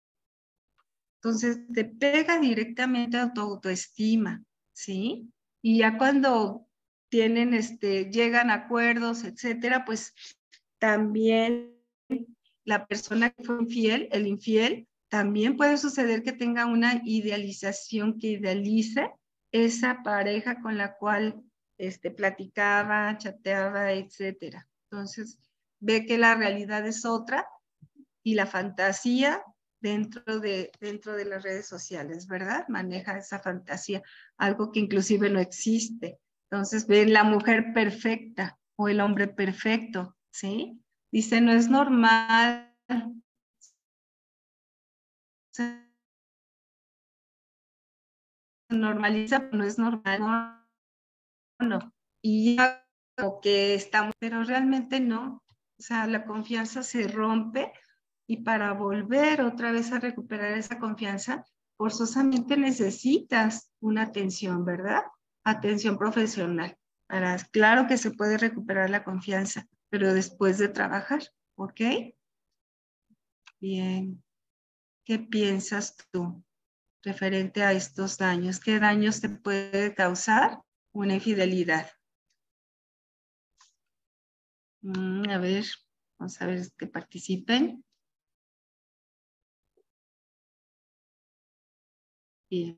Entonces te pega directamente a tu autoestima, ¿sí? Y ya cuando tienen, llegan a acuerdos, etcétera, pues también la persona que fue infiel, el infiel, también puede suceder que tenga una idealización, que idealice esa pareja con la cual platicaba, chateaba, etcétera. Entonces ve que la realidad es otra y la fantasía dentro de las redes sociales, ¿verdad? Maneja esa fantasía, algo que inclusive no existe. Entonces ven la mujer perfecta o el hombre perfecto, ¿sí? Dice, no es normal. Se normaliza, pero no es normal. No. Y ya como que estamos, pero realmente no. O sea, la confianza se rompe y para volver otra vez a recuperar esa confianza, forzosamente necesitas una atención, ¿verdad? Atención profesional. Claro que se puede recuperar la confianza, pero después de trabajar, ¿ok? Bien. ¿Qué piensas tú referente a estos daños? ¿Qué daños te puede causar una infidelidad? A ver, vamos a ver que participen. Bien.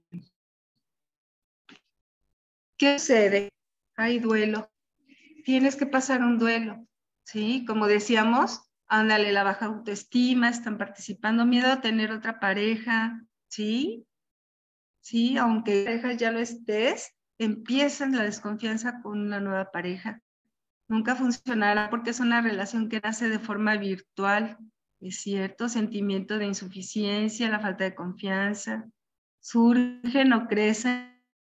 ¿Qué sucede? Hay duelo. Tienes que pasar un duelo, ¿sí? Como decíamos, ándale, la baja autoestima, están participando, miedo a tener otra pareja, ¿sí? Sí, aunque pareja ya lo estés, empiezan la desconfianza con una nueva pareja. Nunca funcionará porque es una relación que nace de forma virtual, es cierto, sentimiento de insuficiencia, la falta de confianza, surgen o crece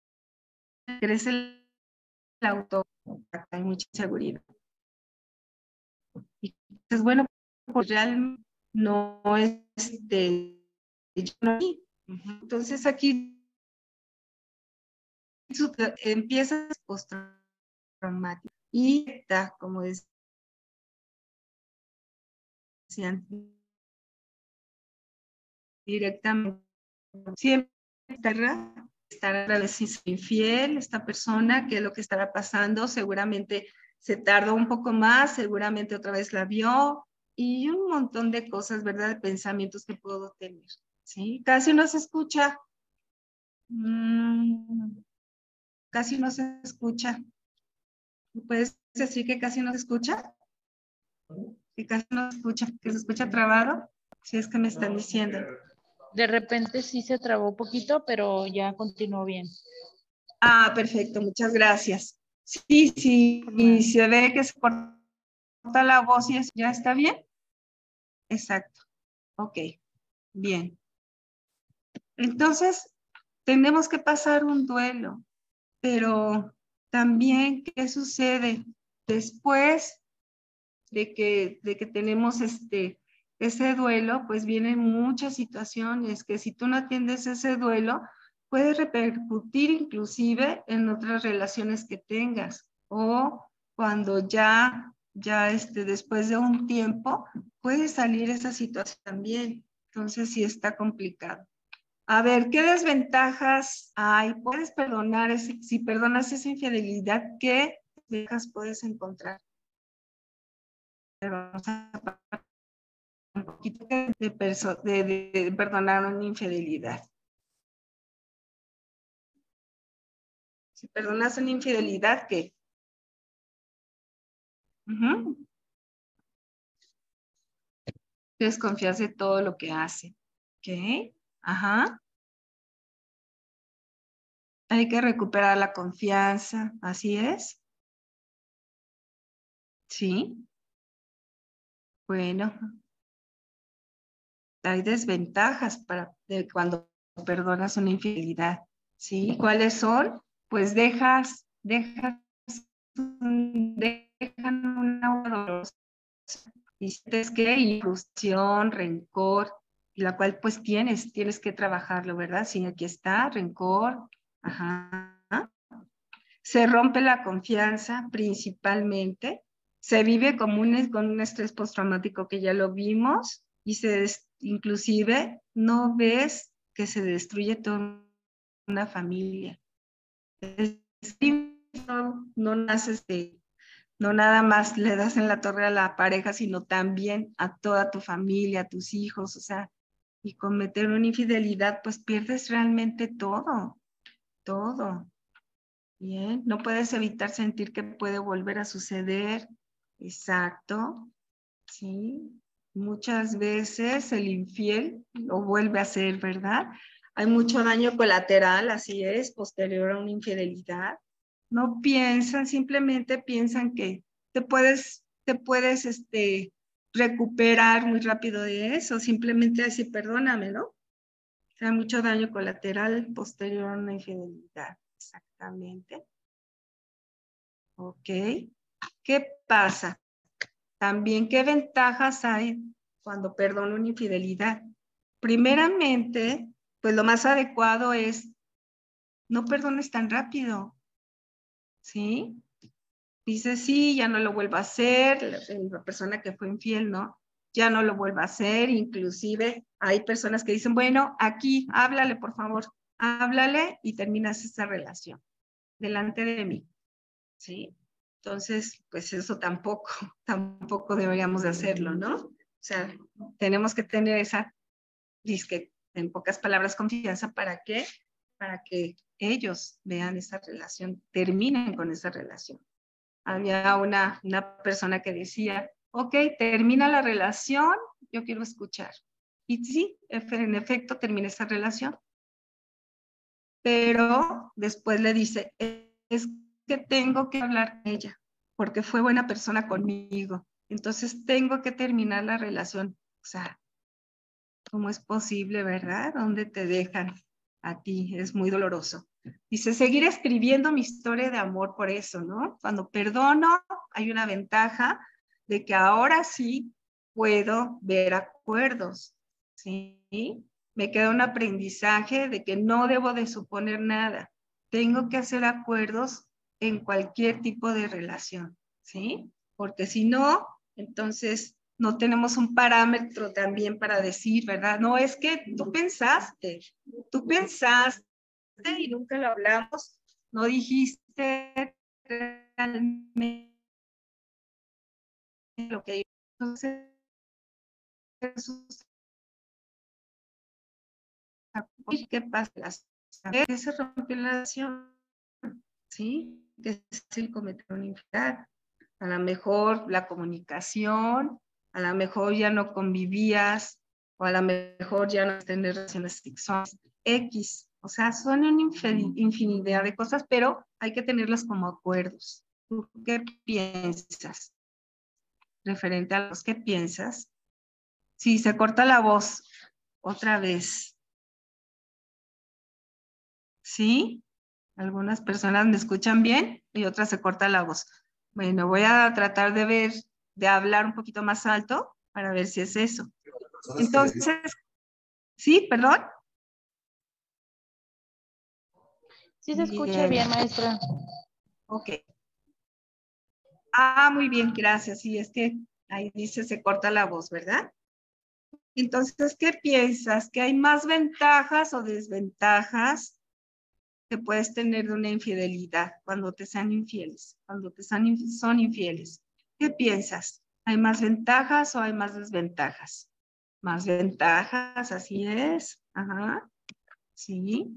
el auto, hay mucha inseguridad. Y es bueno, pues realmente no es entonces aquí empieza postraumático y está, como decían, directamente siempre estará a veces infiel esta persona, qué es lo que estará pasando, seguramente se tardó un poco más, seguramente otra vez la vio y un montón de cosas, ¿verdad? De pensamientos que puedo tener, ¿sí? Casi no se escucha. Casi no se escucha. ¿Puedes decir que casi no se escucha? Que casi no se escucha, que se escucha trabado. Si es que me están diciendo. De repente sí se trabó un poquito, pero ya continuó bien. Ah, perfecto, muchas gracias. Sí, sí, y se ve que se corta la voz y eso ya está bien. Exacto. Ok, bien. Entonces, tenemos que pasar un duelo, pero también, ¿qué sucede después de que tenemos ese duelo? Pues vienen muchas situaciones que si tú no atiendes ese duelo, puede repercutir inclusive en otras relaciones que tengas, o cuando ya después de un tiempo puede salir esa situación también. Entonces sí está complicado. A ver, ¿qué desventajas hay? ¿Puedes perdonar si perdonas esa infidelidad? ¿Qué desventajas puedes encontrar? Pero vamos a hablar un poquito de perdonar una infidelidad. Si perdonas una infidelidad, ¿qué? Desconfías de todo lo que hace. ¿Qué? Ajá. Hay que recuperar la confianza. ¿Así es? Sí. Bueno, hay desventajas de cuando perdonas una infidelidad. ¿Sí? ¿Cuáles son? Pues dejan una dolorosa. Y sientes que ilusión, rencor, la cual pues tienes que trabajarlo, ¿verdad? Sí, aquí está, rencor. Ajá. Se rompe la confianza principalmente. Se vive como con un estrés postraumático que ya lo vimos y inclusive no ves que se destruye toda una familia. No naces no nada más le das en la torre a la pareja, sino también a toda tu familia, a tus hijos, o sea, y cometer una infidelidad, pues pierdes realmente todo, todo. Bien, no puedes evitar sentir que puede volver a suceder. Exacto, sí. Muchas veces el infiel lo vuelve a hacer, ¿verdad? Hay mucho daño colateral, así es, posterior a una infidelidad. No piensan, simplemente piensan que te puedes recuperar muy rápido de eso, simplemente así, perdóname, ¿no? O sea, mucho daño colateral posterior a una infidelidad, exactamente. Ok. ¿Qué pasa? También, ¿qué ventajas hay cuando perdono una infidelidad? Primeramente, pues lo más adecuado es no perdones tan rápido, ¿sí? Dice, sí, ya no lo vuelva a hacer, la persona que fue infiel, ¿no? Ya no lo vuelva a hacer, inclusive hay personas que dicen, bueno, aquí, háblale, por favor, háblale y terminas esa relación delante de mí, ¿sí? Entonces, pues eso tampoco deberíamos de hacerlo, ¿no? O sea, tenemos que tener esa, disque, en pocas palabras, confianza. ¿Para qué? Para que ellos vean esa relación, terminen con esa relación. Había una persona que decía, ok, termina la relación, yo quiero escuchar. Y sí, en efecto, termina esa relación. Pero después le dice, es que tengo que hablar con ella, porque fue buena persona conmigo. Entonces tengo que terminar la relación. O sea, ¿cómo es posible, verdad? ¿Dónde te dejan a ti? Es muy doloroso. Dice, seguir escribiendo mi historia de amor por eso, ¿no? Cuando perdono, hay una ventaja de que ahora sí puedo ver acuerdos, ¿sí? Me queda un aprendizaje de que no debo de suponer nada. Tengo que hacer acuerdos en cualquier tipo de relación, ¿sí? Porque si no, entonces no tenemos un parámetro también para decir, ¿verdad? No, es que tú pensaste y nunca lo hablamos, no dijiste realmente lo que entonces ¿qué pasa? ¿Qué se rompió la relación? ¿Sí? Que es el cometer una infidelidad. A lo mejor la comunicación, a lo mejor ya no convivías, o a lo mejor ya no tener relaciones sexuales, X. O sea, son una infinidad de cosas, pero hay que tenerlas como acuerdos. ¿Tú qué piensas? Referente a los que piensas. Sí, se corta la voz. Otra vez. ¿Sí? Algunas personas me escuchan bien y otras se corta la voz. Bueno, voy a tratar de hablar un poquito más alto para ver si es eso. Entonces, ¿sí? ¿Perdón? Sí se escucha bien, maestra. Ok. Muy bien, gracias. Sí, es que ahí dice se corta la voz, ¿verdad? Entonces, ¿qué piensas? ¿Que hay más ventajas o desventajas que puedes tener de una infidelidad cuando te sean infieles, cuando son infieles? ¿Qué piensas? ¿Hay más ventajas o hay más desventajas? Más ventajas, así es. Ajá, sí.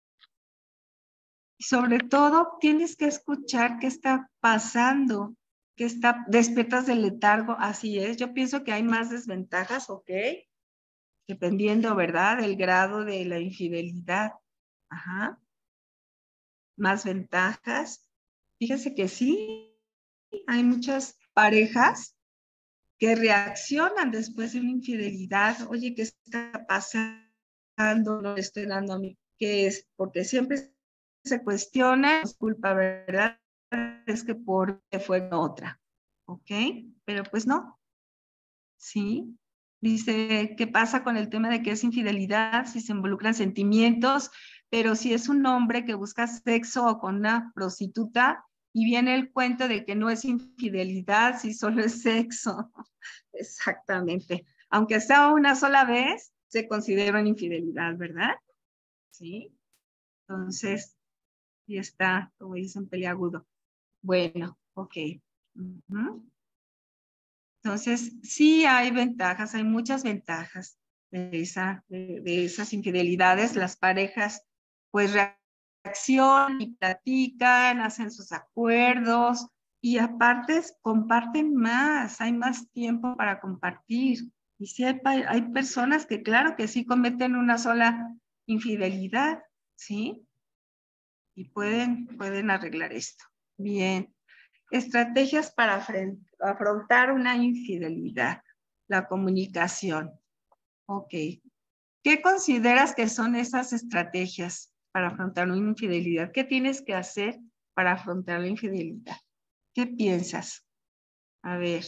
Y sobre todo, tienes que escuchar qué está pasando, despiertas del letargo, así es. Yo pienso que hay más desventajas, ¿ok? Dependiendo, ¿verdad? Del grado de la infidelidad. Ajá. Más ventajas. Fíjese que sí, hay muchas parejas que reaccionan después de una infidelidad. Oye, ¿qué está pasando? No le estoy dando a mí. ¿Qué es? Porque siempre se cuestiona, es culpa, ¿verdad? Es que porque fue otra. ¿Ok? Pero pues no. Sí. Dice, ¿qué pasa con el tema de que es infidelidad? Si se involucran sentimientos, pero si es un hombre que busca sexo o con una prostituta y viene el cuento de que no es infidelidad, si solo es sexo. Exactamente. Aunque sea una sola vez, se considera una infidelidad, ¿verdad? Sí. Entonces, y está, como dicen, peliagudo. Bueno, ok. Uh-huh. Entonces, sí hay ventajas, hay muchas ventajas de esas infidelidades. Las parejas pues reaccionan y platican, hacen sus acuerdos y aparte comparten más, hay más tiempo para compartir. Y sí hay personas que claro que sí cometen una sola infidelidad, ¿sí? Y pueden arreglar esto. Bien. Estrategias para afrontar una infidelidad. La comunicación. Ok. ¿Qué consideras que son esas estrategias para afrontar una infidelidad? ¿Qué tienes que hacer para afrontar la infidelidad? ¿Qué piensas? A ver.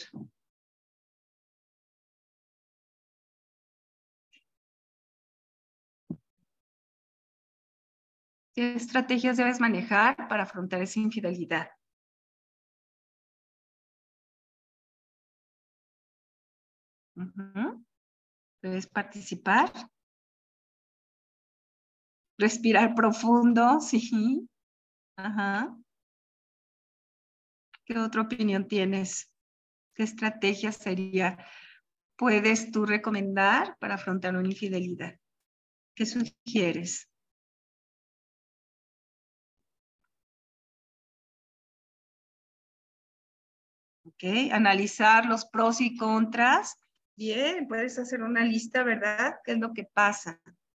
¿Qué estrategias debes manejar para afrontar esa infidelidad? Debes participar. Respirar profundo, sí. Ajá. ¿Qué otra opinión tienes? ¿Qué estrategia sería? ¿Puedes tú recomendar para afrontar una infidelidad? ¿Qué sugieres? ¿Ok? Analizar los pros y contras. Bien, puedes hacer una lista, ¿verdad? ¿Qué es lo que pasa?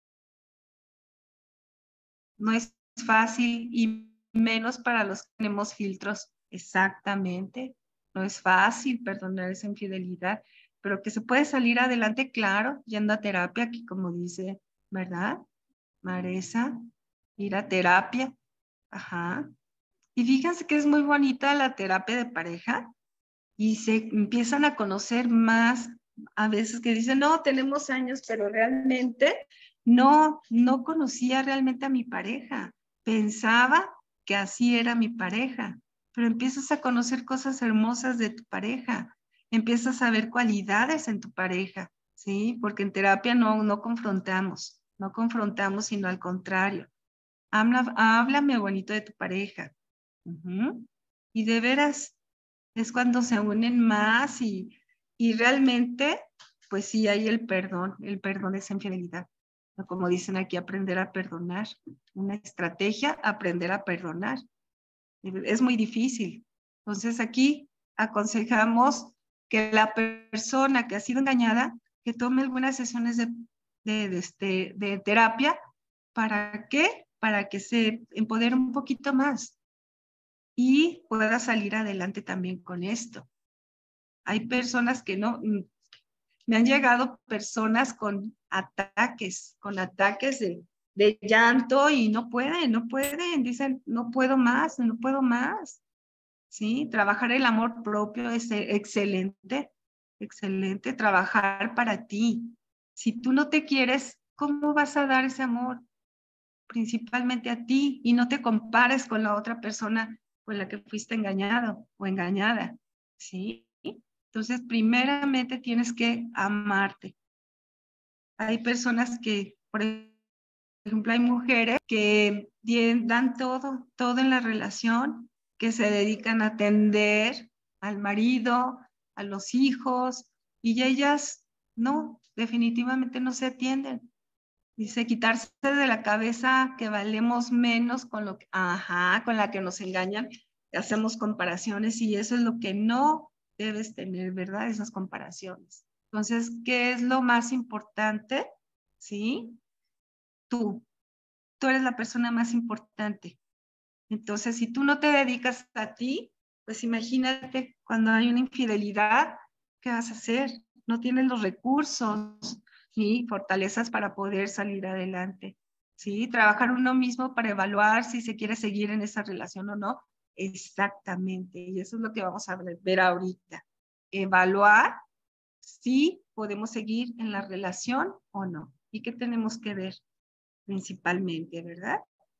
No es fácil y menos para los que tenemos filtros. Exactamente. No es fácil perdonar esa infidelidad, pero que se puede salir adelante, claro, yendo a terapia, aquí como dice, ¿verdad? Maresa, ir a terapia. Ajá. Y fíjense que es muy bonita la terapia de pareja y se empiezan a conocer más. A veces que dicen, no, tenemos años, pero realmente no conocía realmente a mi pareja. Pensaba que así era mi pareja, pero empiezas a conocer cosas hermosas de tu pareja. Empiezas a ver cualidades en tu pareja, ¿sí? Porque en terapia no confrontamos, sino al contrario. Háblame bonito de tu pareja. Y de veras, es cuando se unen más y realmente, pues sí hay el perdón es infidelidad. Como dicen aquí, aprender a perdonar. Una estrategia, aprender a perdonar. Es muy difícil. Entonces aquí aconsejamos que la persona que ha sido engañada, que tome algunas sesiones de terapia. ¿Para qué? Para que se empodere un poquito más y pueda salir adelante también con esto. Hay personas que no, Me han llegado personas con ataques de llanto y no pueden, dicen, no puedo más. ¿Sí? Trabajar el amor propio es excelente, excelente, trabajar para ti. Si tú no te quieres, ¿cómo vas a dar ese amor? Principalmente a ti, y no te compares con la otra persona con la que fuiste engañado o engañada, ¿sí? Entonces, primeramente tienes que amarte. Hay personas que, por ejemplo, hay mujeres que dan todo en la relación, que se dedican a atender al marido, a los hijos, y ellas no, definitivamente no se atienden. Dice, quitarse de la cabeza que valemos menos con con la que nos engañan, hacemos comparaciones y eso es lo que no debes tener, ¿verdad? Esas comparaciones. Entonces, ¿qué es lo más importante? ¿Sí? Tú eres la persona más importante. Entonces, si tú no te dedicas a ti, pues imagínate cuando hay una infidelidad, ¿qué vas a hacer? No tienes los recursos ni fortalezas para poder salir adelante. ¿Sí? Trabajar uno mismo para evaluar si se quiere seguir en esa relación o no. Exactamente. Y eso es lo que vamos a ver ahorita. Evaluar si podemos seguir en la relación o no. ¿Y qué tenemos que ver principalmente, verdad?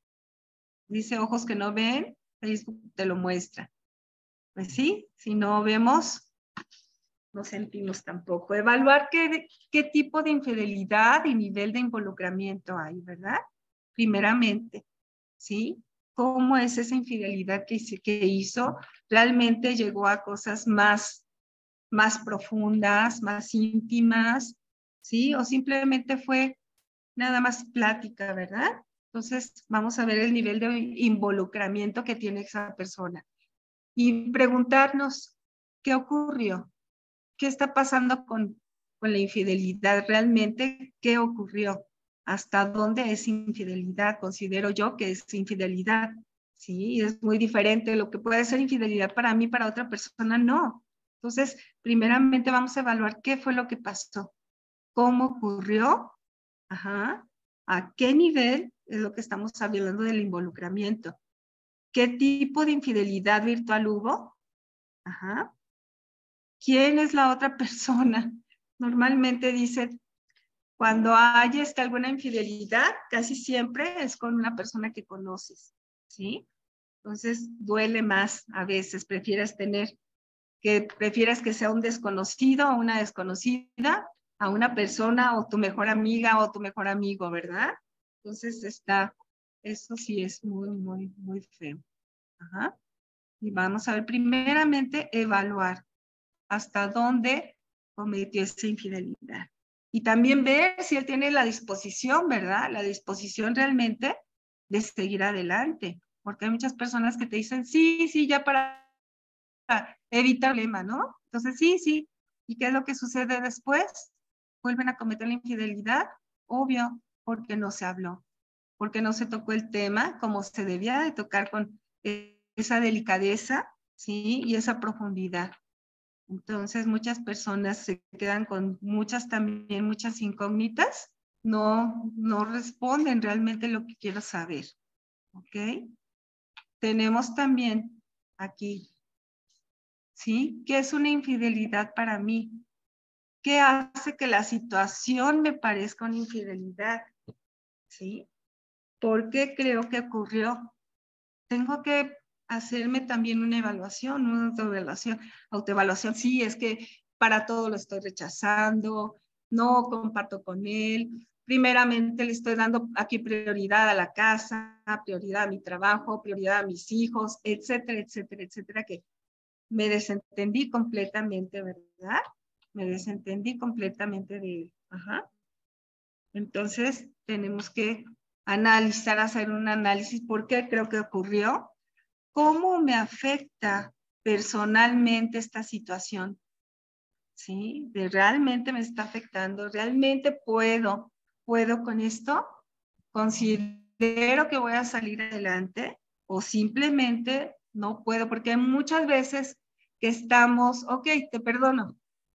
Dice ojos que no ven, Facebook te lo muestra. Pues sí, si no vemos, no sentimos tampoco. Evaluar qué tipo de infidelidad y nivel de involucramiento hay, ¿verdad? Primeramente, ¿sí? ¿Cómo es esa infidelidad que hizo? ¿Realmente llegó a cosas más profundas, más íntimas? ¿Sí? ¿O simplemente fue nada más plática, verdad? Entonces, vamos a ver el nivel de involucramiento que tiene esa persona. Y preguntarnos, ¿qué ocurrió? ¿Qué está pasando con la infidelidad? ¿Realmente qué ocurrió? ¿Hasta dónde es infidelidad? Considero yo que es infidelidad. Sí, es muy diferente. Lo que puede ser infidelidad para mí, para otra persona, no. Entonces, primeramente vamos a evaluar qué fue lo que pasó. ¿Cómo ocurrió? Ajá. ¿A qué nivel es lo que estamos hablando del involucramiento? ¿Qué tipo de infidelidad virtual hubo? Ajá. ¿Quién es la otra persona? Normalmente dice, cuando hay alguna infidelidad, casi siempre es con una persona que conoces, ¿sí? Entonces duele más a veces, prefieres que sea un desconocido o una desconocida a una persona o tu mejor amiga o tu mejor amigo, ¿verdad? Entonces eso sí es muy, muy, muy feo. Ajá. Y vamos a ver, primeramente, evaluar hasta dónde cometió esa infidelidad. Y también ver si él tiene la disposición, ¿verdad? La disposición realmente de seguir adelante. Porque hay muchas personas que te dicen, sí, ya para evitar el problema, ¿no? Entonces, sí. ¿Y qué es lo que sucede después? Vuelven a cometer la infidelidad, obvio, porque no se habló, porque no se tocó el tema como se debía de tocar con esa delicadeza, ¿sí? Y esa profundidad. Entonces, muchas personas se quedan con muchas incógnitas, no responden realmente lo que quiero saber, ¿ok? Tenemos también aquí, ¿sí? ¿Qué es una infidelidad para mí? ¿Qué hace que la situación me parezca una infidelidad? ¿Sí? ¿Por qué creo que ocurrió? Tengo que hacerme también una evaluación, una autoevaluación. Sí, es que para todo lo estoy rechazando, no comparto con él. Primeramente le estoy dando aquí prioridad a la casa, prioridad a mi trabajo, prioridad a mis hijos, etcétera, que me desentendí completamente, ¿verdad? Me desentendí completamente de él. Ajá. Entonces, tenemos que analizar, hacer un análisis. ¿Por qué creo que ocurrió? ¿Cómo me afecta personalmente esta situación? ¿Sí? ¿Realmente me está afectando? ¿Realmente puedo con esto? ¿Considero que voy a salir adelante? ¿O simplemente no puedo? Porque hay muchas veces que estamos, ok, te perdono,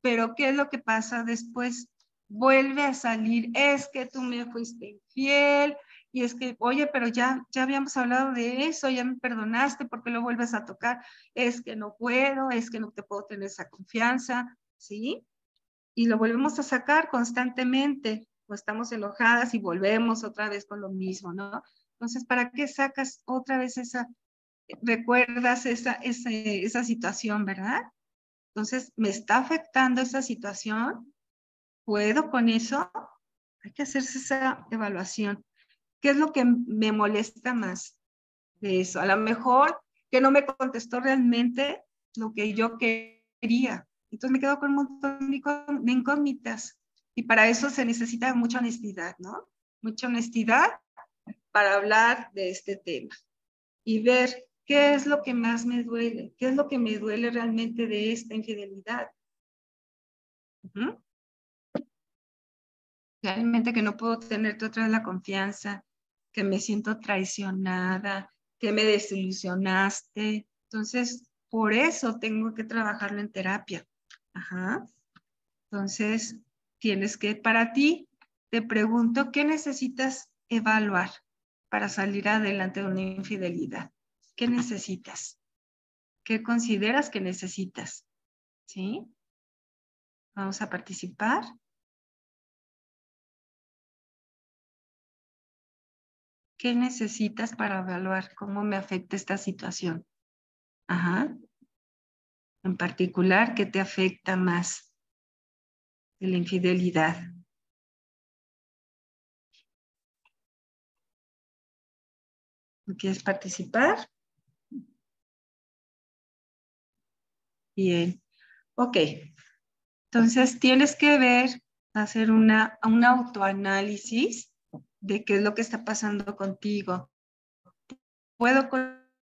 Pero ¿qué es lo que pasa después? Vuelve a salir, es que tú me fuiste infiel, y es que, oye, pero ya habíamos hablado de eso, ya me perdonaste, ¿por qué lo vuelves a tocar? Es que no puedo, es que no te puedo tener esa confianza, ¿sí? Y lo volvemos a sacar constantemente, o estamos enojadas y volvemos otra vez con lo mismo, ¿no? Entonces, ¿para qué sacas otra vez recuerdas esa situación, ¿verdad? Entonces, ¿me está afectando esa situación? ¿Puedo con eso? Hay que hacerse esa evaluación. ¿Qué es lo que me molesta más de eso? A lo mejor que no me contestó realmente lo que yo quería. Entonces me quedo con un montón de incógnitas. Y para eso se necesita mucha honestidad, ¿no? Mucha honestidad para hablar de este tema y ver qué es lo que más me duele, qué es lo que me duele realmente de esta infidelidad. Realmente que no puedo tenerte otra vez la confianza, que me siento traicionada, que me desilusionaste. Entonces, por eso tengo que trabajarlo en terapia. Ajá. Entonces, tienes que, para ti, te pregunto, ¿qué necesitas evaluar para salir adelante de una infidelidad? ¿Qué necesitas? ¿Qué consideras que necesitas? ¿Sí? Vamos a participar. ¿Qué necesitas para evaluar cómo me afecta esta situación? Ajá. En particular, ¿qué te afecta más de la infidelidad? ¿No quieres participar? Bien. Ok. Entonces, tienes que ver, hacer un autoanálisis de qué es lo que está pasando contigo. ¿Puedo con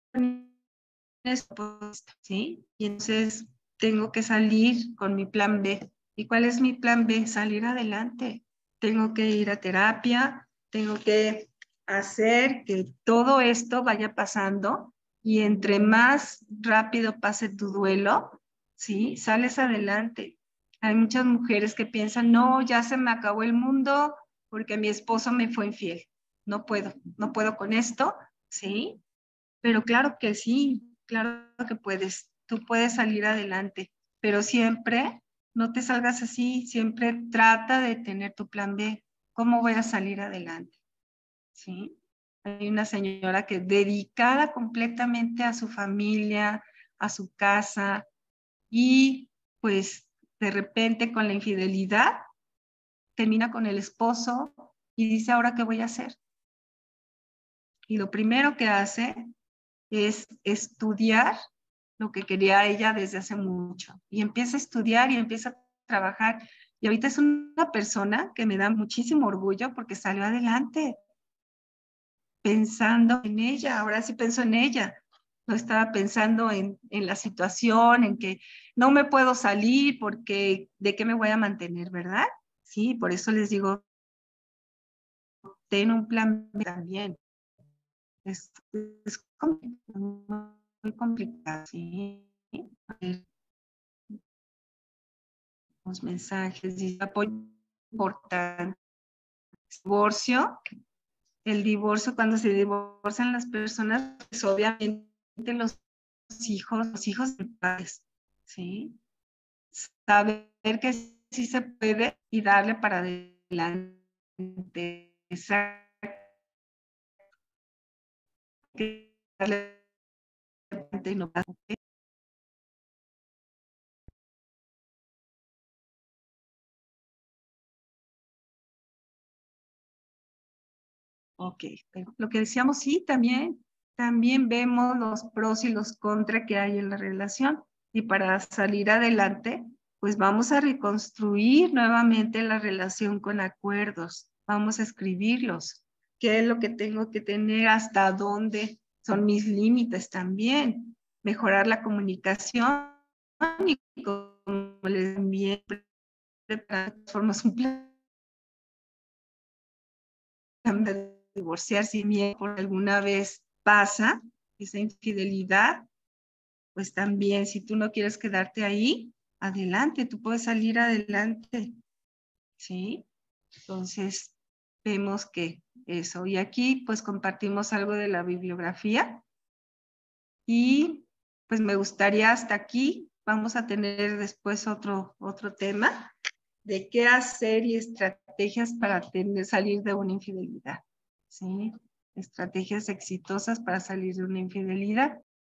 esto? ¿Sí? Y entonces tengo que salir con mi plan B. ¿Y cuál es mi plan B? Salir adelante. Tengo que ir a terapia, tengo que hacer que todo esto vaya pasando y entre más rápido pase tu duelo, ¿sí? Sales adelante. Hay muchas mujeres que piensan, no, ya se me acabó el mundo porque mi esposo me fue infiel. No puedo con esto, ¿sí? Pero claro que sí, claro que puedes. Tú puedes salir adelante, pero siempre no te salgas así, siempre trata de tener tu plan B. ¿Cómo voy a salir adelante? ¿Sí? Hay una señora que dedicada completamente a su familia, a su casa, y pues de repente con la infidelidad termina con el esposo y dice, ¿ahora qué voy a hacer? Y lo primero que hace es estudiar lo que quería ella desde hace mucho. Y empieza a estudiar y empieza a trabajar. Y ahorita es una persona que me da muchísimo orgullo porque salió adelante pensando en ella. Ahora sí pensó en ella. No estaba pensando en la situación, en que no me puedo salir porque ¿de qué me voy a mantener, verdad? Sí, por eso les digo, ten un plan B también. Es muy complicado, ¿sí? Los mensajes dice apoyo importante. El divorcio, cuando se divorcian las personas, pues obviamente los hijos de padres, ¿sí? Saber que sí se puede y darle para adelante. Darle y no pasa. Ok, pero lo que decíamos, sí, también vemos los pros y los contras que hay en la relación. Y para salir adelante, pues vamos a reconstruir nuevamente la relación con acuerdos. Vamos a escribirlos. ¿Qué es lo que tengo que tener? ¿Hasta dónde son mis límites también? Mejorar la comunicación y como les envié, formas un plan de divorciar si bien por alguna vez pasa esa infidelidad, pues también si tú no quieres quedarte ahí, adelante, tú puedes salir adelante. ¿Sí? Entonces, vemos que eso. Y aquí, pues, compartimos algo de la bibliografía. Y, pues, me gustaría hasta aquí. Vamos a tener después otro tema de qué hacer y estrategias para salir de una infidelidad. ¿Sí? Estrategias exitosas para salir de una infidelidad.